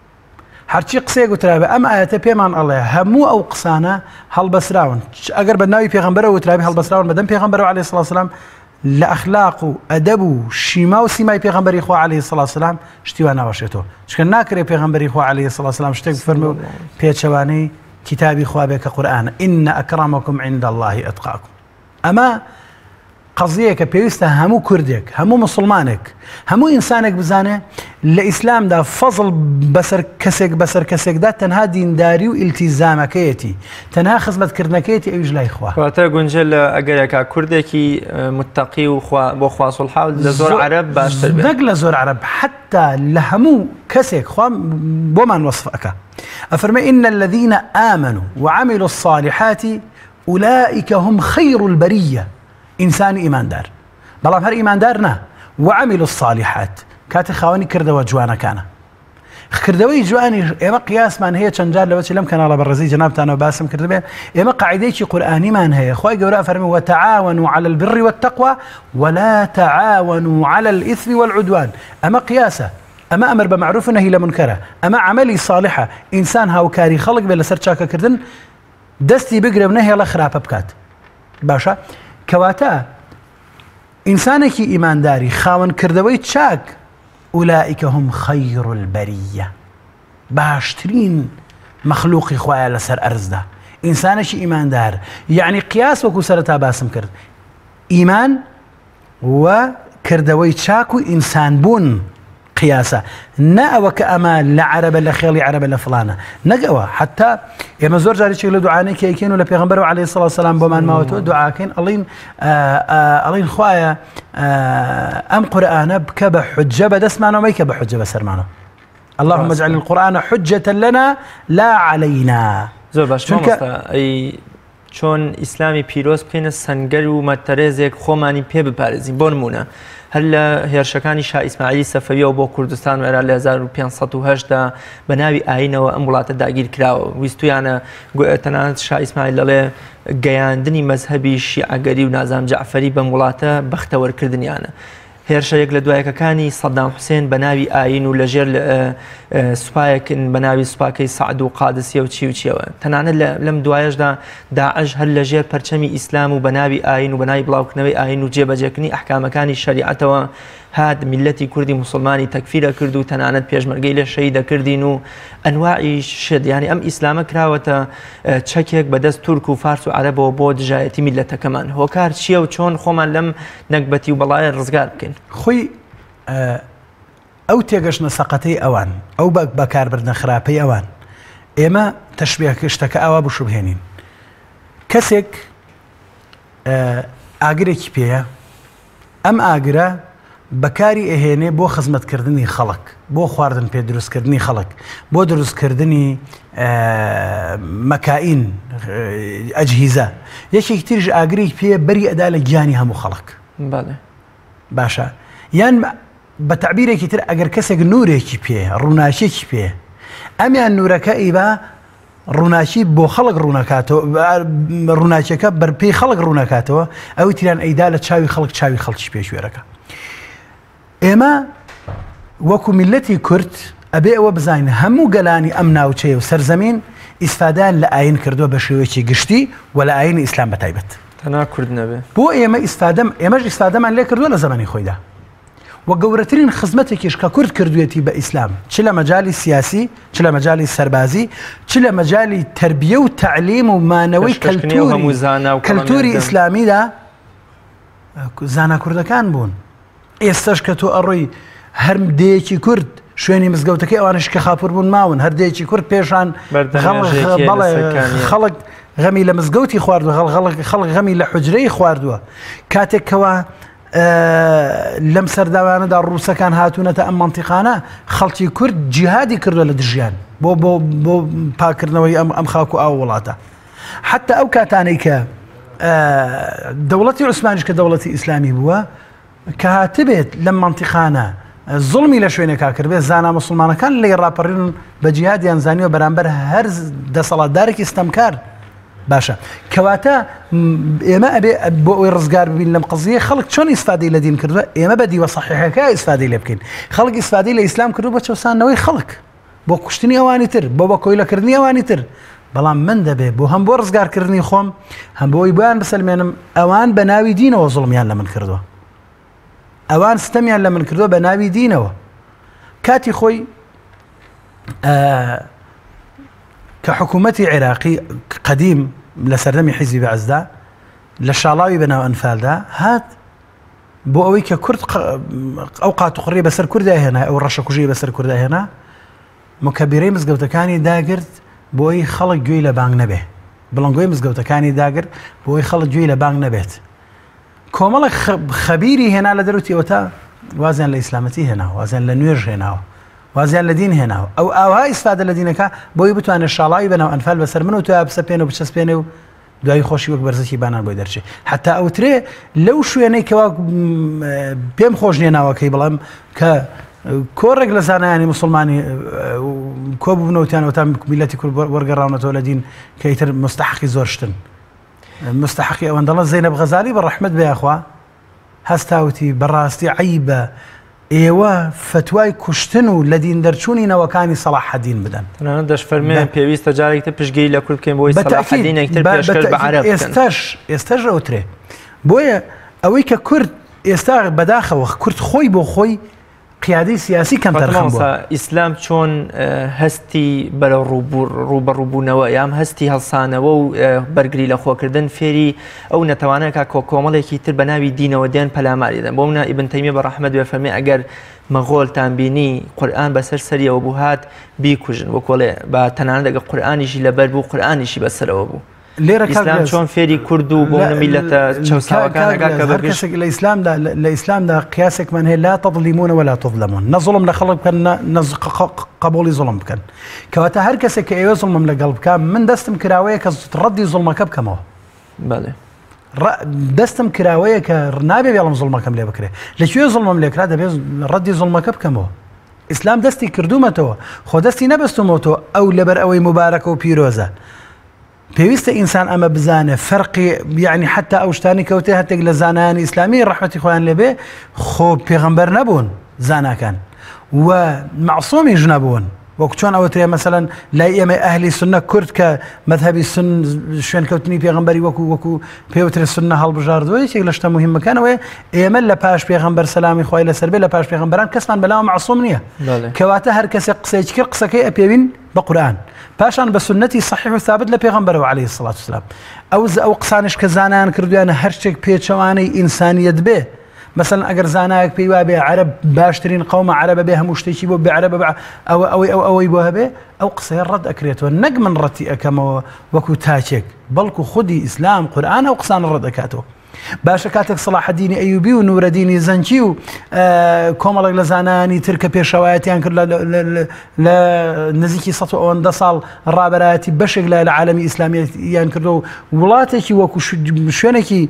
هەرچی قسەیەک وترابێ ئەم ئاەتە پێمان ئەڵێ هەموو ئەو قسانە هەڵبەسراون ئەگەر بە ناوی پێغەمبەرە وترابی هەڵبەسراون بەدەم پێغەمبەرەوە عەلەیهی سڵاو وسەلام لە ئەخلاق و ئەدەب و شیما و سیمای پێغەمبەری خوا عەلەیهی سڵاو وسەلام شتیوان ناوەشێتەوە چکە ناکرێ پێغەمبەری خوا عەلەیهی سڵاو وسەلام شتێک بفەرمێ و پێچەوانەی کتابی خوا بێ کە قورئانە ئین ئەکرەمەکم عند الله ئەتقاکم. ئەمە قەزیەکە پێویستە هەموو کوردێک هەموو مسلمانێک هەموو ئینسانێک بزانێ لە ئیسلامدا فەزڵ بەسەر کەسێکدا تەنها دینداری و ئیلتیزامەکەیەتی تەنها خزمەتکردنەکەیەتی ئەویش لای خوا. کەواتە گونجە لە ئەگەرێکا کوردێکی متەقی و بۆ خوا سوڵحاو لە زۆر عەرەب باشتر بێت. نەک لە زۆر عەرەب حتا لە هەموو کەسێک خوا بۆمان وەسف ئەکا ئەفەرمێ ئین الذین آمنوا وعملوا الصالحات أولئك هم خير البرية. ئینسانی ئیماندار بەڵام هەر ئیماندار نا وعملوا الصالحات کاتی خاوەنی کردەوە جوانەکانە. کردەوەی جوانی ئێمە قیاسمان هەیە چەند جار لەوەی لەم کەناڵە بەڕێزی جەنابتانەوە باسم کردبێ ئێمە قاعیدەیەکی قورئانیمان هەیە خوای گەورە فەرمی وتعاونوا على البر والتقوى ولا تعاونوا على الإثم والعدوان. ئەمە قیاسە أما أمر بمعروف نهي لمنكره أما عملي صالحة إنسان هاوكاري خلق بلا سر چاکە کردن دەستی بگرێ و نەهێڵە خراپە بکات باشە کەواتە ئینسانێکی ئیمانداری خاوەن کردەوەی چاک ئولائیکە هم خەیر البەریە باشترین مەخلوقی خوایە لەسەر ئەرزدا ئینسانێکی ئیماندار یعنی قیاس وەکو سەرەتا باسم کرد ئیمان و کردەوەی چاک و ئینسان بوون قياسة نأوى كأما لعرب لخيل عرب لفلانة نجوا حتى يا مزور جاري شغل دعاني كيكين ولا بيغمبروا عليه الصلاة والسلام بمان ما وتو دعاكين ألين خوايا أم قرآن بكب حجة بدس معنا وما يكب حجة بسر معنا اللهم اجعل القرآن حجة لنا لا علينا زور باش أي چون إسلامي بيروز بين سنجر ومترزق خوماني بيب بارزين بونمونا هل هێرشەکانی شاه ئیسماعیلی سەفەویەوە بۆ کوردستان و عێراق لە 1508 بە ناوی ئاینەوە ئەم وڵاتە داگیر کراوە ویستویانە تەنانەت شاه ئیسماعیل دەڵێ گەیاندنی مەزهەبی شیعەگەری و نازام جەعفەری بەم وڵاتە بەختەوەرکردنیانە هێرشەیەک لە دوایەکەکانی سەدام حوسێن بە ناوی ئاین و لەژێر سوپایەکن بە ناوی سوپاکەی سەعد و قادسیە و چی و چیەوە تەنانەت لەم دوایەشدا داعش هەر لەژێر پەرچەمی ئیسلام و بە ناوی ئاین و بە ناوی بڵاوکردنەوەی ئاین و جێبەجێکردنی ئەحکامەکانی شەریعەتەوە هات میلەتی کوردی مسلمانی تەکفیرە کرد و تەنانەت پێشمەرگەی لە شەهیدە کردین و ئەنواعی شت یعنی ئەم ئیسلامە کراوەتە چەکێک بەدەست تورک و فارس و عەرەبەوە بۆ دژایەتی میلەتەکەمان هۆکار چییە و چۆن خۆمان لەم نەکبەتی و بەڵایە ڕزگار بکەین خۆی ئەو تێگەشتنە سەقەتەی ئەوان ئەو بەکاربردنە خراپەی ئەوان ئێمە تەشبیهکە شتەکە ئاوا بشوبهێنین کەسێک ئاگرێکی پێیە ئەم ئاگرە بەکاری ئەهێنێ بۆ خزمەتکردنی خەڵک بۆ خواردن پێ دروستکردنی خەڵک بۆ دروستکردنی مەکائین ئەجهیزە یەکێک تریش ئاگرێک پێ بەری ئەدا لە گیانی هەموو خەڵک باشە یان بە تعبیرێکی تر ئەگەر کەسێک نورێکی پێ ڕووناچێکی پێ ئەمیان نورەکە ئیبا ڕووناچی بۆ خەڵک ڕوونەکاتەوە ڕووناچەکە بەرپێی خەڵک ڕوونەکاتەوە ئەوی تیران ئەیدا لە چاوی خەڵک چاوی خەڵکی پێشوێرەکە ئێمە وەکو میلەتی کورد ئەبێ ئەوە بزانین هەموو گەلانی ئەم ناوچەیە و سەرزەمین ئیسفادان لە ئاین کردووە بە شێوەیەکی گشتی و لە ئاینی ئیسلام بەتایبەت تەنها کورد نەبێ بۆ ئێمەش ئیسفادەمان لێ کردووە لە زەمانی خۆیدا و گەورەترین خزمەتێکیش کە کورد کردوێتی بە ئیسلام چ لە مەجالی سیاسی چ لە مەجالی سەربازی چ لە مەجالی تەربیە و تعلیم و مانەوەی کەلتوری ئیسلامیدا زانا کوردەکان بوون ئێستاش کە تۆ ئەڕۆی هەر دەیەکی کورد شوێنی مزگەوتەکەی ئەوانش کە خاپور بوون ماون هەر دەیەکی کورد پێشان خەڵک غەمی لە مزگەوتی خواردووە خەڵک غەمی لە حوجرەی خواردووە کاتێکەوە لەم سەرداوانەدا ڕووسەکان هاتوونەتە ئەم مەنتیقانە خەڵکی کورد جیهادی کردووە لە دژیان بۆ پاکردنەوەی ئەم خاک و ئاو وڵاتە حتى ئەو کاتانەی کە دەوڵەتی عوسمانیش کە دەوڵەتی ئیسلامی بووە کە هاتبێت لەم مەنتیقانە زڵمی لە شوێنێکا کردبێت زانا مسلمانەکان لێ ڕاپەڕین بە جیهادیان زانیوە بەرامبەر هەر دەسەڵاتدارێکی ستەمکار باشە کەواتە ئێمە ئەبێ بۆ ئەوی ڕزگار ببین لەم قضیە خەڵک چۆن ئیسفادەی لە دین کردووە ئێمە بە دیوە سەحیحەکە ئیسفادەی لێ بکەین خەڵک ئیسفادەی لە ئیسلام کردو بە چەسانەوەی خەڵک بۆ کوشتنی ئەوانی تر بۆ کۆیلەکردنی ئەوانی تر بەڵام من دەبێ بۆ هەم بۆ ڕزگارکردنی خۆم هەم بۆی بۆیان بسەلمێنم ئەوان بە ناوی دینەوە زوڵمیان لە من کردووە ئەوان ستەمیان لە من کردووە بە ناوی دینەوە کاتی خۆی کە حکوومەتی عێراقی قەدیم لە سەردەمی حیزبی بەعزدا لە شاڵاوی بەناو ئەنفالدا هات بۆ ئەوەی کە کورد ئەو قاتوقڕی بەسەر کووردا هێنا ئەو ڕەشەکوژەی بەسەر کووردا هێنا مکەبیرەی مزگەوتەکانی داگرت بۆی خەڵک گوێی لە بانگ نەبێ بڵنگۆی مزگەوتەکانی داگرت بۆی خەڵک گوێی لە بانگ نەبێت کۆمەڵک خەبیری هێنا لە دەروتیەوە وازیان لە ئیسلامەتی هێناوە وازیان لە نوێژ هێناوە وازیان لە دین هێناوە ئەو ئاها ئیسفادە لە دینەکە بۆی بتوانێت شاڵاوی بەناو ئەنفال بەسەر من و تو بسەپێنە و بچەسپێنێ و دوای خۆشی وەک بەرزەکی بانان بۆی دەرچێت حتا ئەوترێ لەو شوێنەی کەوا پێم خۆش نێناوەکەی بەڵام کە کۆڕێک لە زانایانی مسلمانی کۆبوونەوتیانەوە تا میلەتی کورد وەرگەڕاونەتەوە لە دین کە ئیتر مستحقی زۆر شتن مستحقی ئەوەندەڵە زەینەب غەزالی بە ڕەحمەت بێخوا هەستاوتی بەڕاستی عیبە ئێوە فتوای کوشتن و لە دین دەرچوونی نەوەکانی سەلاح الدین بدەن. تەنانەت دەش فەرمێن پێویستە جارێکتر پشتگیری لە کورد بکەین بۆی سەلاح الدینێکتر پێشکەش بە عەرەب بکەن. ئێستاش ئەوترێ بۆیە ئەوەی کە کورد ئێستا بەداخەوە کورد خۆی بۆ خۆی قیادەی سیاسی کەم تەرخەم بووە. ئیسلام چۆن هەستی بەرە ڕوبەڕووبوونەوە یام هەستی هەڵسانەوە و بەرگری لە خۆکردن فێری ئەو نەتەوانەیە کۆمەڵێکی تر بە ناوی دینەوە دێن پەلاماریدەن. بۆ منە ئیبن تەیمیە بە ڕەحمەت بێ فەرمێ ئەگەر مەغۆڵتان بینی قورئان بەسەر سەریەوە بوو هات بیکوژن وەکۆڵێ بە تەنانەت ئەگەر قورئانیشی لەبەر بوو قورئانیشی بەسەرەوە بوو. ئیسلام چۆن فێری کورد و بۆ میلەتە چەوساوەکانەکە بە گشت لە ئیسلامدا قیاسێکمان هەیە لا تظلیمون ولا تظلمون، نەزڵم لە خەڵک بکەن قبولی زڵم بکەن. کەواتە هەر کەسێک کە ئێوە زڵمم لەگەڵ بکە من دەستم کراوەیە کە ڕەدی زڵمەکە بکەمەوە. بەڵێ دەستم کراوەیە کە نابێ بێڵم زڵمەکەم لێ بکرێ. لەکوێ زڵمم لێکرا دەبێت ڕەدی زڵمەکە بکەمەوە. ئیسلام دەستی کردومەتەوە خۆ دەستی نەبەستومەوە ئەو لەبەر ئەوەی مبارەکە و پیرۆزە. پێویستە ئینسان ئەمە بزانێ فەرقی یعنی حتا ئەو شتانی کەوتێ هەتێک لە زانایانی ئیسلامی ڕەحمەتی خۆیان لێبێ خۆ پێغەمبەر نەبوون زاناکان و معسوومیش نەبوون. وەکو چۆن ئەوەترێ مەسەلەن لای ئێمە ئەهلی سنە کورد کە مەذهبی سن شوێنکەوتنی پێغەمبەری وەکو پێوترێ سنە هەڵبژاردووە یەکێک لە شتە مهمەکانەوەی ئێمە لە پاش پێغەمبەر سەلامی خوای لەسەر بێ لە پاش پێغەمبەران کەسمان بەلاوە معسووم نییە. کەواتە هەر کەسێک قسەیەکی کرد قسەکەی ئەپێوین بە قورئان پاشان بە سنەتی صحیح و ثابت لە پێغەمبەرەوە عەلەیهی سڵات وسلام. ئەو قسانش کە زانایان کردویانە هەر شتێک پێچەوانەی ئینسانیەت بێ. مثلا ئەگەر زانایەک پێی وابێ عەرەب باشترین قەومە عەرەبە بێ هەموو شتێکی بۆ بێ عەرەبە ئەوەی بۆ هەبێ ئەو قسەیە ڕەت ئەکرێتەوە نەک من ڕەتی ئەەکەمەوە وەکو تاچێک بەڵکو خودی ئیسلام قورئان ئەو قسانە ڕەت ئەکاتەوە. باشە کاتێک سەلاح الدینی ئەیوبی و نورەدینی زەنجی و کۆمەڵێک لە زانانی تر کە پێشەوایەتیان کرد لە نزیکی 100 ساڵ ڕابەرایەتی بەشێک لە عالەمی ئیسلامیان کردو و وڵاتێکی وەکو شوێنێکی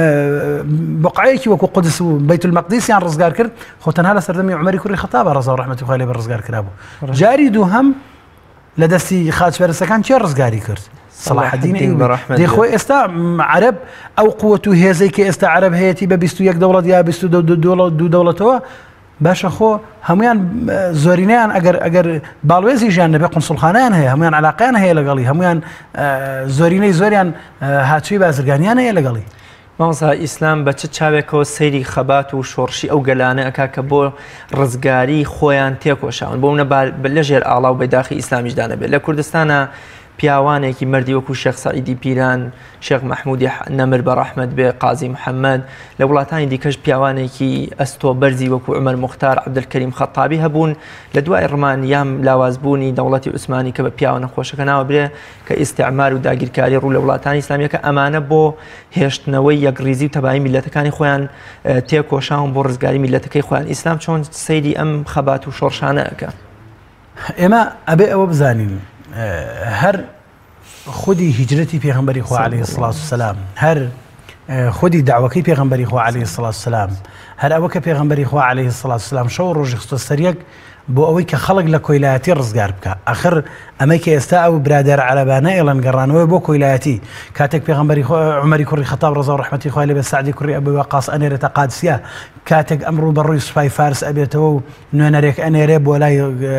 بقعەیەکی وەکو قودس و بەیت المەقدیسیان ڕزگار کرد خۆ تەنها لە سەردەمی عومەری کوڕی خەتابە ڕەزا و ڕەحمەتی خوای لێ بە ڕزگار کرابوو. جاری دووهەم لە دەستی خاچپەرستەکان چێ ڕزگاری کرد؟ صلاح الدین دەیخۆی ئێستا عەرەب ئەو قووەت و هێزەی کە ئێستا عەرەب هەیەی بە 21 دەوڵەت یا 22 دەوڵەتەوە باشە خۆ هەمویان زۆرینەیان ئەگەر باڵوێزی ژیان نەبێ قونسوڵخانەیان هەیە هەمویان عەلاقەیان هەیە لەگەڵی هەمویان زۆرینەی زۆریان هاتووی بازرگانیان هەیە لەگەڵی. مامۆستا ئیسلام بە چ چاوێکەوە سەیری خەبات و شۆڕشی ئەو گەلانە ئەکا کە بۆ ڕزگاری خۆیان تێکۆشاون بۆ منە لەژێر ئاڵا و بەداخی ئیسلامیشدا نەبێت. لە کوردستانە پیاوانێکی مردی وەکو شێخ سەعیدی پیران، شێخ مەحموودی نەمر بە ڕەحمەت بێ، قازی محەممەد، لە وڵاتانی دیکەش پیاوانێکی ئەستۆ بەرزی وەکو عومەر موختار، عەبدولکەریم خەتابی هەبوون لە دوای ڕمان یام لاوازبوونی دەوڵەتی عوسمانی کە بە پیاوە نەخۆشەکە ناوە برێ کە ئیستیعمار و داگیرکاری ڕوو لە وڵاتانی ئیسلامیەکە ئەمانە بۆ هێشتنەوەی یەکڕیزی و تەبایی میلەتەکانی خۆیان تێکۆشاون بۆ ڕزگاری میلەتەکەی خۆیان. ئیسلام چۆن سەیری ئەم خەبات و شۆڕشانە ئەکا؟ ئێمە ئەبێ ئەوە بزانین هەر خودی هیجرەتی پێغەمبەری خوا عەلەیهی سڵات وسەلام، هەر خودی داوەکەی پێغەمبەری خوا عەلەیهی سڵات وسەلام، هەر ئەوە کە پێغەمبەری خوا عەلەیهی سڵات وسەلام شەو ڕۆژی خستە سەریەک بۆ ئەوەی کە خەڵک لە کۆیلایەتی ڕزگار بکە. ئاخر ئەمەی کە ئێستا ئەو برادەر عەرەبانە ئێڵەن گەڕانەوەی بۆ کۆیلایەتی کاتێک پێغەمبەری عومەری کوڕی خەتاب ڕەزا و ڕەحمەتی خوای لێبێ سەعدی کوڕی ئەبوی وەقاس ئەنێرێتە قادسیە، کاتێک ئەمڕۆ بەڕووی سوپای فارس ئەبێتەوە و نوێنەرێک ئەنێرێ بۆ لای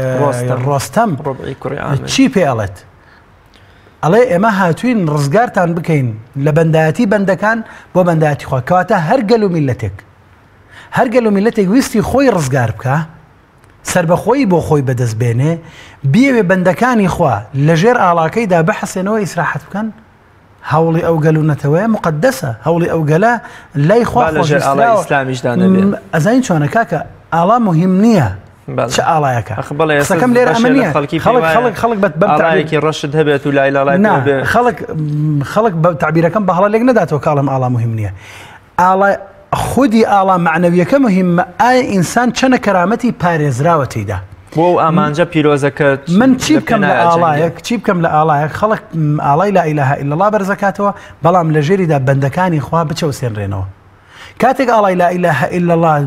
ڕۆستەم چی پێ ئەڵێت؟ ئەڵێ ئێمە هاتوین ڕزگارتان بکەین لە بەندایەتی بەندەکان بۆ بەندایەتی خوا. کەواتە هەر گەل و میلەتێک ویستی خۆی ڕزگار بکە سربەخۆی بۆ خۆی بەدەست بێنێ بیەوێ بەندەکانی خوا لەژێر ئاڵاکەیدا بەحەسێنەوە ئیسراحەت بکەن. هەوڵی ئەو گەلوونەتەوەیە مقدسە، هەوڵی ئەو گەلە لای خوا خۆشیستراوە. ئەزانین چۆنە کاکە ئاڵا مهم نییە چه ئاڵایەکە قسەکەم لێرە ئەمە نییە. خەڵک بەتبەمێکی ڕەشت هەبێت و لای لاڵای خەڵک بە تعبیرەکەم بە هەڵە لێک نەداتەوە کاڵم ئاڵا مهم نییە. ئاڵا خودی ئاڵا معنەویەکە مهمە. ئایا ئینسان چەنە کەرامەتی پارێزراوە تێیدا بۆ ئامانجە پیرۆزەکە من چی بکەم لە ئاڵایەک چی بکەم لە ئاڵایەک خەڵک ئاڵای لا ئیلاهە ئیلا الله بەرزەکاتەوە بەڵام لە ژێریدا بەندەکانی خوا بچەوسێنرێنەوە. کاتێک ئاڵای لا ئیلاهە ئیلا الله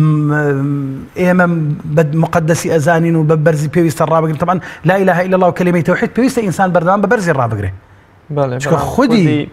ئێمە مقدسی ئەزانین و بە بەرزی پێویستە ڕابگرین. طبعاً لا ئیلاهە ئیلا الله و کەلیمەی تەوحید پێویستە ئینسان بەردەوام بە بەرزی ڕابگرێ خودی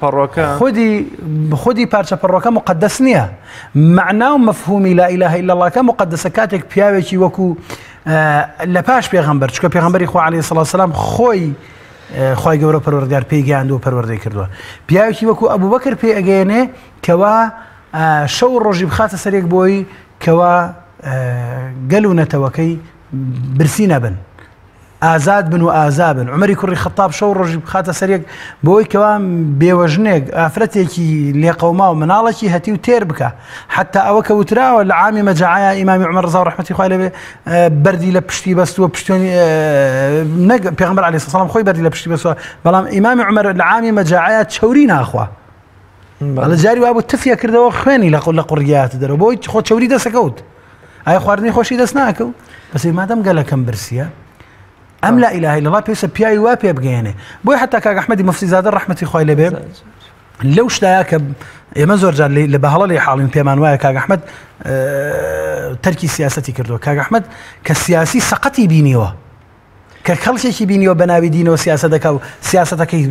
پارچە پەڕۆکە مقدس نییە، معنا و مەفهومی لا إله إلا الله کە مقدسە کاتێک پیاوێکی وەکو لە پاش پێغەمبەر، چکە پێغەمبەری خوا عەلەیهی سەڵاتو وسەلام خۆی خی گەورە پەروەردگار پێی گەیاند و پەروەردەی کردووە، پیاوێکی وەکو ئەبوبەکر پێی ئەگەیەنێ کەوا شەو ڕۆژی بخاتە سەرێک بۆی کەوا گەل و نەتەوەکەی برسی نەبن، ئازاد بن و ئازابن. عومەری کوڕی خەتاب شەو ڕۆژی بخاتە سەرێک بۆی کەوا بێوەژنێک ئافرەتێکی لێقەوما و مناڵێکی هەتی و تێر بکە، حتا ئەوە کە وتراوە لە عامی مەجاعەیە ئیمامی عومەر ڕەزا و ڕەحمەتی خوای لێبێ بەردی لە پشتی بەستووە، پشتێنی پێغەمبەر عەلەیهی سەڵام خۆی بەردی لە پشتی بەستووە، بەڵام ئیمامی عومەر لە عامی مەجاعەیە چەوری ناخوا، بەڵێ جاری وا بوو تفیە کردەوە خوێنی لە قوڕگیاتە دەرەوە بۆی خۆ چەوری دەسەکەوت، ئایا خواردنی خۆشی دەست ناکەوت، بەس مادەم گەلەکەم برسیە ئەم لا إله إلا الله پێویستە پیاوی وا پێ بگەێنێ. بۆی حتا کاک ئەحمەدی مەفتی زادە ڕەحمەتی خوای لێبێ لەو شتایە کە ئێمە زۆر جار لە بەهەڵە لێ حاڵین پێمان وایە کاک ئەحمەد تەرکی سیاسەتی کردووە، کاک ئەحمەد کە سیاسی سەقەتی بینیوە، کە خەڵکێکی بینیوە بە ناوی دینەوە سیاسەت دەکا و سیاسەتەکەی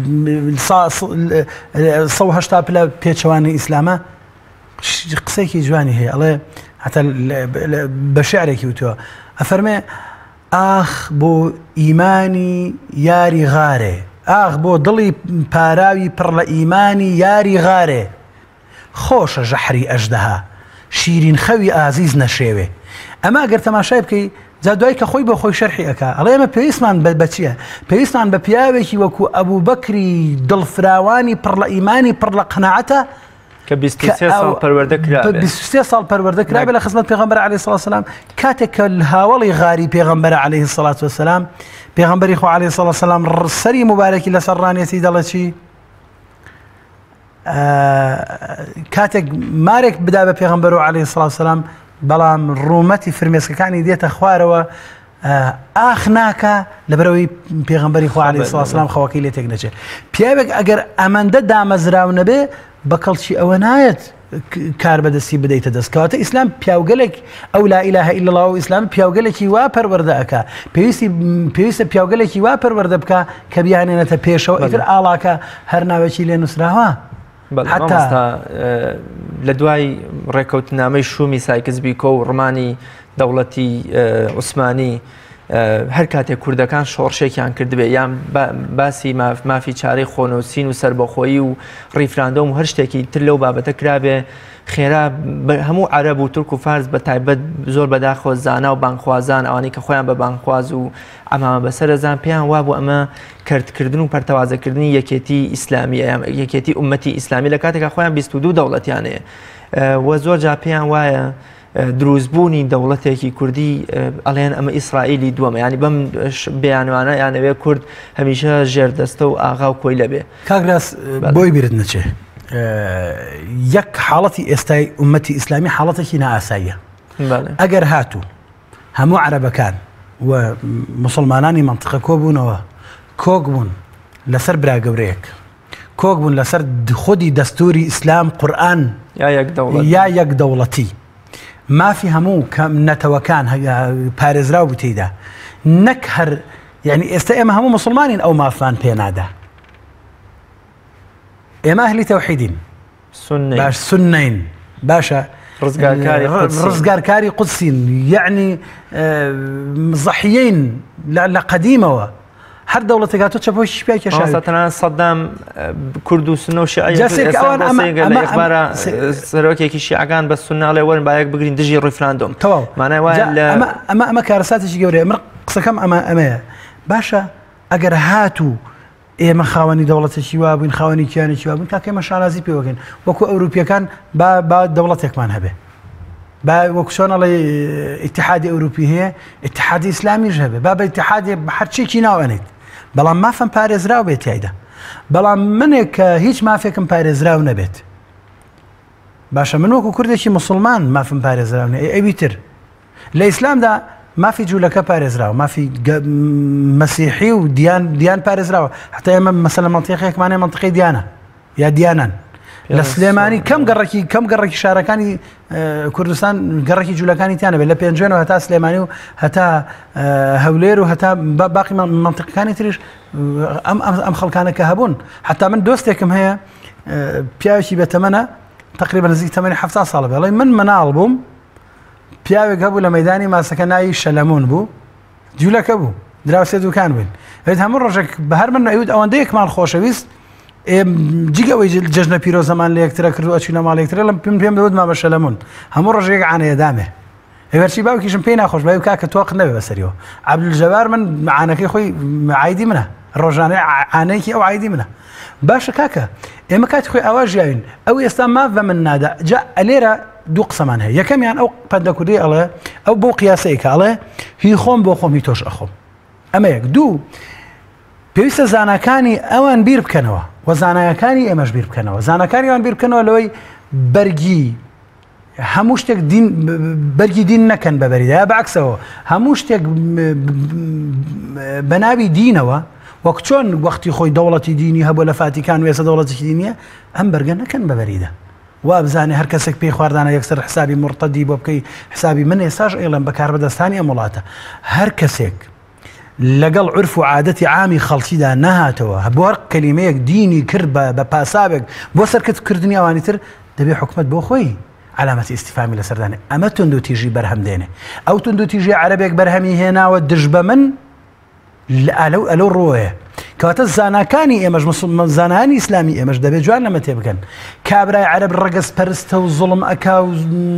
180 پلە پێچەوانی ئیسلامە، قسەیەکی جوانی هەیە، ئەڵێ حتا بە شعرێکی وتووە ئەفەرمێ ئاخ بۆ ئیمانی یاری غارێ، ئاخ بۆ دڵی پاراوی پڕ لە ئیمانی یاری غارێ، خۆشە ژەحری ئەژدەها شیرین خەوی ئازیز نەشێوێ. ئەمە ئەگەر تەماشای بکەی جا دوای کە خۆی بۆ خۆی شەرحی ئەکا، ئەڵێ ئێمە پێویستمان بە چییە؟ پێویستمان بە پیاوێکی وەکو ئەبوبەکری دڵفراوانی پڕ لە ئیمانی پڕ لە قەناعەتە کە 23 ساڵ پەروەردە کرابێ، 23 ساڵ پەروەردە کرابێ لە خزمەت پێغەمبەر عەلەیهی سەڵاتو وسەلام، کاتێک کە هاوڵی غاری پێغەمبەر عەلەیهی سەڵاتو وسەلام، پێغەمبەری خوا عەلەیهی سەڵاتو وسەلام سەری مبارەکی لەسەر ڕانێتی دەڵێ چی؟ کاتێک مارێک بدا بە پێغەمبەر عەلەیهی سەڵاتو وسەلام، بەڵام ڕوومەتی فرمێسکەکانی دێتە خوارەوە ئاخ ناکە لەبەرەوەی پێغەمبەری خوا عەلەیهی سەڵاتو وسەلام خەوەکەی لێ تێک نەچێت. پیاوێک ئەگەر ئەمەندە دامەزراو نەبێ بە کەڵکی ئەوە نایەت کار بەدەستی بدەیتە دەست، کەواتە ئیسلام پیاوگەلێک ئەو لا إله إلا الله و ئیسلام پیاوگەلێکی وا پەروەردە ئەکا، پێویستە پیاوگەلێکی وا پەروەردە بکە کە بیانێنێتە پێشەوە، ئیتر ئاڵاکە هەر ناوێکی لێ نووسراوە. حتا لە دوای ڕێکەوتنامەی شومی سایکزبیکۆ و ڕمانی دەوڵەتی عوسمانی هەر کاتێک کوردەکان شۆڕشێکیان کردبێ، یان باسی مافی چارەی خۆنووسین و سربەخۆیی و ڕیفراندۆم و هەر شتێکی تر لەو بابەتە کرابێ، خێرا هەموو عەرەب و تورک و فارس بە تایبەت زۆر بەداخۆ زانا و بانخوازان، ئەوانەی کە خۆیان بە بانخواز و ئەمامە بەسەرەزان پێیان وابوو ئەمە کردکردن و پەرتەوازەکردنی یەکێتی ئیسلامی، یەکێتی ئومەتی ئیسلامی لە کاتێکە خۆیان 22 دەوڵەتیانەیە، وە زۆر جا پێیان وایە دروستبوونی دەوڵەتێکی کوردی ئەڵێن ئەمە ئیسرائیلی دووەمە، ینی بەم بەیانوانە یانەوێ کورد هەمیشە ژێردەستە و ئاغا و کۆی لەبێ. کاگراس بۆی بیرت نەچێ، یەک حاڵەتی ئێستای ئومەتی ئیسلامی حاڵەتێکی نائاساییە. ئەگەر هاتوو هەموو عەرەبەکان و مسلمانانی منطقە کۆبوونەوە، کۆک بوون لەسەر برا گەورەیەک، کۆک بوون لەسەر خودی دەستوری ئیسلام قورئان یا یەک دەوڵەتی، مافی هەموو نەتەوەکان پارێزراو بوو تێیدا، نەک هەر یعنی ئێستا ئێمە هەموو مسلمانین ئەو مافان پێ نادا، ئێمە ئەهلی تەوحیدین، باش سونەین، باشە ڕزگارکاری قودسین، یعنی زەحیەین لە قەدیمەوە، هەر دەوڵەتێکا تۆ چەپۆشی پێ کێشاوی تەنانەت سەدام کورد و سونە و شیعە ئەخبارە سەرۆکێکی شیعەکان بە سونە ئەڵێ وەرن با یەک بگرین دژی ڕیفراندۆم، تەواو مانای وایە ئەمە کارەساتێکی گەورەیە. من قسەکەم ئەمەیە، باشە ئەگەر هاتوو ئێمە خاوەنی دەوڵەتێکی وا بووین، خاوەنی کیانێکی وا بووین، کاکە ئێمە شانازی پێوەکەین وەکو ئەوروپیەکان با دەوڵەتێکمان هەبێ، با وەکو چۆن ئەڵێ ئیتحادی ئەوروپی هەیە، ئیتحادی ئیسلامیش هەبێ، با بە ئیتحادی هەرچێکی ناوەنێت، بەڵام مافم پارێزراو بێت تایدا، بەڵام منێک کە هیچ مافێکم پارێزراو نەبێت، باشە من وەکو کوردێکی مسلمان مافم پارێزراو نێ، ئەوی تر لە ئیسلامدا مافی جوولەکە پارێزراوە، مافی مەسیحی و دیان پارێزراوە، حتا ئێمە مەسەلە مەنتیقەیەکمانەیە مەنتیقەی دیانە یا دیانان، لە سلێمانی کەم گەڕێکی شارەکانی کوردستان گەڕێکی جوولەکانی تیانە بێت لە پێنجێنەوە هەتا سلێمانی و هەتا هەولێر و هەتا باقی منطقەکانی تریش ئەم خەڵکانە کە هەبوون حتا من دۆستێکم هەیە پیاوێکی بێتەمەنە تقریبا نزیک تەمەنی 70 ساڵە بێڵێ من مناڵ بووم پیاوێک هەبوو لە مەیدانی ماسەکە ناوی شەلەمون بوو جوولەکە بوو دراوسێ دوکان بووین هەموو ڕۆژێک بە هەر من ئەوت ئەوەندەیەکمان خۆشەویست جگەوەی جەژنە پیرۆزەمان لە یەکترە کردو ئەچینە ماڵ یەکترە لەم پێم دەوت ما بە شەلەمون هەموو ڕۆژێک عانەیە دامێ هێوەرچی باوکیشم پێی ناخۆش باوی کاکە تۆق نەبێ بەسەریەوە عەبدولجەبار من عانەکەی خۆی عایدی منە ڕۆژانەی عانەیەکی ئەو عایدی منە باشە کاکە ئێمە کاتی خۆی ئاوا ژیاوین ئەو ئێستا ماف بە من نادا جا ئەلێرە دوو قسەمان هەیە یەکەمیان ئەو پەندە کوردی ئەڵێ ئەو بۆ قیاسەیەکە ئەڵێ هی خۆم بۆ خۆم هی تۆش ئەخۆم ئەمە یەک دوو پێویستە زانەکانی ئەوان بیر بکەنەوە و زانایەکانی ئێمەش بیر بکەنەوە زانەکانی ئەوان بیر بکەنەوە لەوەی بەرگی هەموو شتێک بەرگی دین نەکەن بەبەریدا یا بەعکسەوە هەموو شتێک بە ناوی دینەوە وەک چۆن وەختی خۆی دەوڵەتی دینی هەبوو لە فاتیکان و ێستا دەوڵەتێکی دینیە ئەم بەرگە نەکەن بەبەریدا وا بزانێ هەر کەسێک پێی خواردانە یەکسەر حسابی مرتەدی بۆ بکەی حسابی من ئێستاش ئێڵم بەکاربەدەستانی ئەم وڵاتە هەر کەسێک لەگەڵ عرف و عادەتی عامی خەڵکیدا نەهاتەوە بۆ هەر کەلیمەیەک دینی کرد بە پاسابێک بۆ سەرکردنی ئەوانی تر دەبێ حکومەت بۆ خۆی علامەتی ئیستیفامی لەسەردانێ ئەمە تونند و تیژی بەرهەم دێنێ ئەو تونند و تیژی عەرەبێک بەرهەمی هێناوە دژ بە من ئەلەو ڕۆیە کەواتە زاناکانی ئێمەش زانانی ئیسلامی ئێمەش دەبێت جوان لەمە تێ بکەن کابرای عەرەب ڕەگەز پەرستە و زوڵم ئەکا و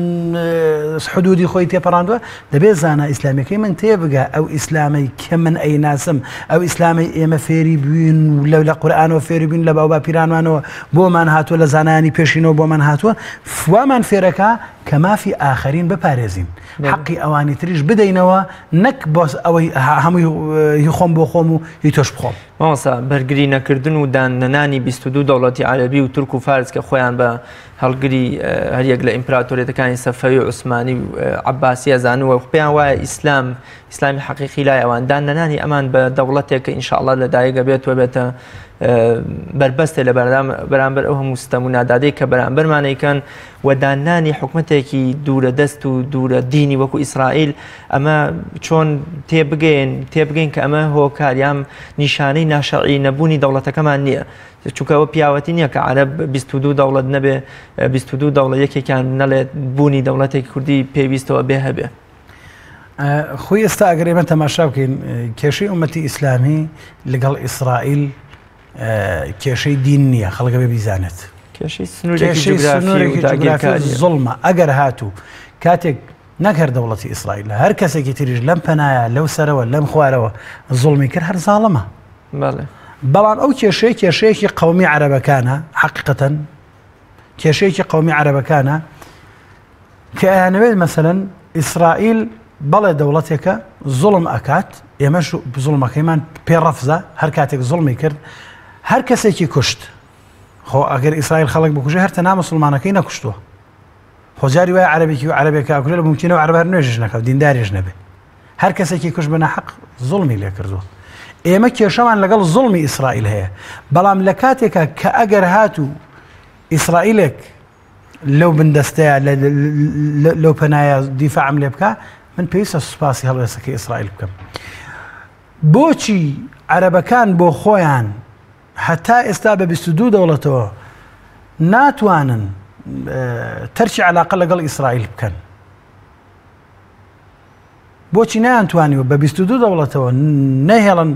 حدودی خۆی تێپەڕاندووە دەبێت زانا ئیسلامیەکەی من تێبگا ئەو ئیسلامی کە من ئەیناسم ئەو ئیسلامی ئێمە فێری بووین لە قورئانەوە فێری بووین لە باوبا پیرانوانەوە بۆمان هاتووە لە زانانی پێشینەوە بۆمان هاتووە فوامان فێرەکە کە مافی ئاخرین بپارێزین حەقی ئەوانی تریش بدەینەوە نەک بۆ ئەوەی هەمووی خۆم بۆ خۆم و هی تۆش بخۆم مامۆستا بەرگری نەکردن و داننانی 22 دەوڵەتی عەرەبی و تورک و فارس کە خۆیان بە هەڵگری هەریەک لە ئیمپراتۆریەتەکانی سەفەوی و عوسمانی و عەباسی ئەزانووە پێیان وایە ئیسلامی حەقیقی لای ئەوان داننانی ئەمان بە دەوڵەتێک کە ئینشاءڵڵا لەدایکە بێتوە بێتە بربەستێ لە بەرامبەر ئەو هەموو ستەم و نادادەی کە بەرامبەرمانەیەکەن و دانانی حکومەتێکی دوورە دەست و دوورە دینی وەکو ئیسرائیل ئەمە چۆن تێبگەین کە ئەمە هۆکاریام نیشانەی ناشەرعی نەبوونی دەوڵەتەکەمان نییە چونکەوە پیاوەتی نییە کە عەرەب 22 دەوڵەت نەبێ 22 دەوڵەت یەکێکیان نەڵێت بوونی دەوڵەتێکی کوردی پێویستەوە بێ هەبێ خۆی ئێستا ئەگەر ئێمە تەماشا بکەین کێشەی ئومەتی ئیسلامی لەگەڵ ئیسرائیل کێشەی دین نییە خەڵکە بێ بیزانێت کێشەی سنوورێکی زوڵمە ئەگەر هاتوو کاتێک نەکرد دەوڵەتی ئیسرائیل هەر کەسێکی تریش لەم پەنایە لەو سەرەوە لەم خوارەوە زوڵمی کرد هەر زاڵەمە بەڵام ئەو کێشەیەکی قەومی عەرەبەکانە حەقیقەتەن کێشەیەکی قەومی عەرەبەکانە کە ئەیانەوێت مەسەلەن ئیسرائیل بەڵێ دەوڵەتێکە زوڵم ئەکات ئێمەش زوڵمەکەیمان پێڕەفزە هەر کاتێک زوڵمی کرد هەر کەسێکی کوشت خۆ ئەگەر ئیسرائیل خەڵک بکوژێ هەر تەنها موسڵمانەکەی نەکوشتووە خۆجاری وایە عەرەبێکی و عەرەبێکە ئەکوژێ لە ممکنەوە عەرەب هەر نوێژش نەکەوت دینداریش نەبێ هەر کەسێکی کوشت بە ناحەق زوڵمی لێ کردووە ئێمە کێشەمان لەگەڵ زوڵمی ئیسرائیل هەیە بەڵام لە کاتێکە کە ئەگەر هاتوو ئیسرائیلێک لەو بندەستەیە لەو پەنایە دیفاعم لێ بکە من پێویستە سوپاسی هەڵوێستەکەی ئیسرائیل بکەم بۆچی عەرەبەکان بۆ خۆیان هەتا ئێستا بە 22 دەوڵەتەوە ناتوانن تەرکی عەلاقە لەگەڵ ئیسرائیل بکەن بۆچی نەیانتوانیوە بە 22 دەوڵەتەوە نەهێڵن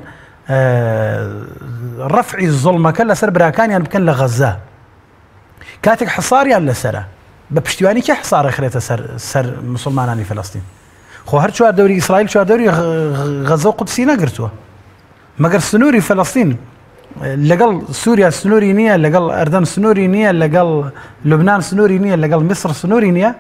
ڕەفعی زوڵمەکە لەسەر براکانیان بکەن لە غەزە کاتێک حساریان لەسەرە بە پشتیوانی کە حسارە خرێتە سەر موسڵمانانی فەلەستین خۆ هەر چواردەوری ئیسرائیل چواردەوری غەزە و قودسی نەگرتووە مەگەر سنووری فەلەستین لەگەڵ سووریا سنووری نییە لەگەڵ ئەردەن سنووری نییە لەگەڵ لوبنان سنووری نییە لەگەڵ میسر سنووری نییە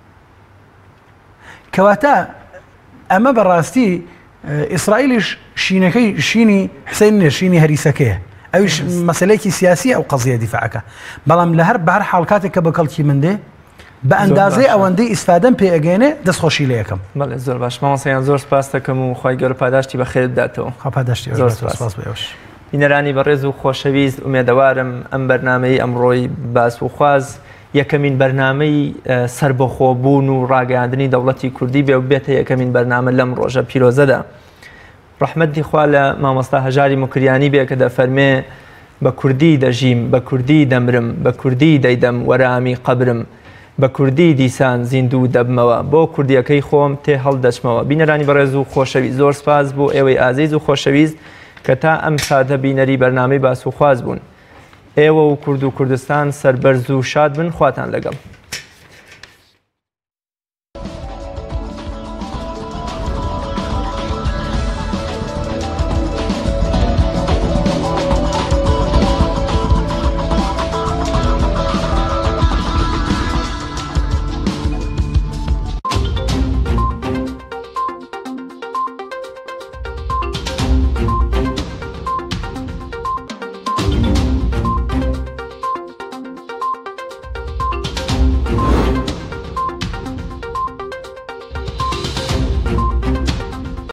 کەواتە ئەمە بەڕاستی ئیسرائیلیش شینەکەی شینی حسین نیە شینی هەریسەکەیە ئەویش مەسەلەیەکی سیاسی ئەو قەزیە دیفاعەکە بەڵام لە هەر بەهەر حاڵکاتێک کە بە کەڵکی من دێ بە ئەندازەی ئەوەندەی ئیسفادەم پێ ئەگەێنێ دەستخۆشی لە یەکەم بەڵێ زۆر باش مامۆستایان زۆر سپاس دەکەم و خی گەورە پاداشتی بە خێر بداتەوە پاداشتی زۆر سپاس بەوەش بینەرانی بەڕێز و خۆشەویست ئومێدەوارم ئەم بەرنامەی ئەمڕۆی باس و خواز یەکەمین بەرنامەی سربەخۆبوون و ڕاگەاندنی دەوڵەتی کوردی بێ و بێتە یەکەمین بەرنامە لەم ڕۆژە پیرۆزەدا. ڕەحمەتی خوا لە مامۆستا هەژاری مکریانی بێ کە دەفەرمێ بە کوردی دەژیم، بە کوردی دەمرم، بە کوردی دەیدەم وەرامی قەبرم، بە کوردی دیسان زیندوو دەبمەوە، بۆ کوردیەکەی خۆم تێ هەڵدەچمەوە. بینەرانی بەڕێز و خۆشەویست، زۆر سپاس بۆ ئێوەی ئازیز و خۆشەویست کە تا ئەم ساتە بینەری بەرنامەی باس و خواز بوون. ئێوە و کورد و کوردستان سەربەرز و شاد بن، خواتان لەگەڵ.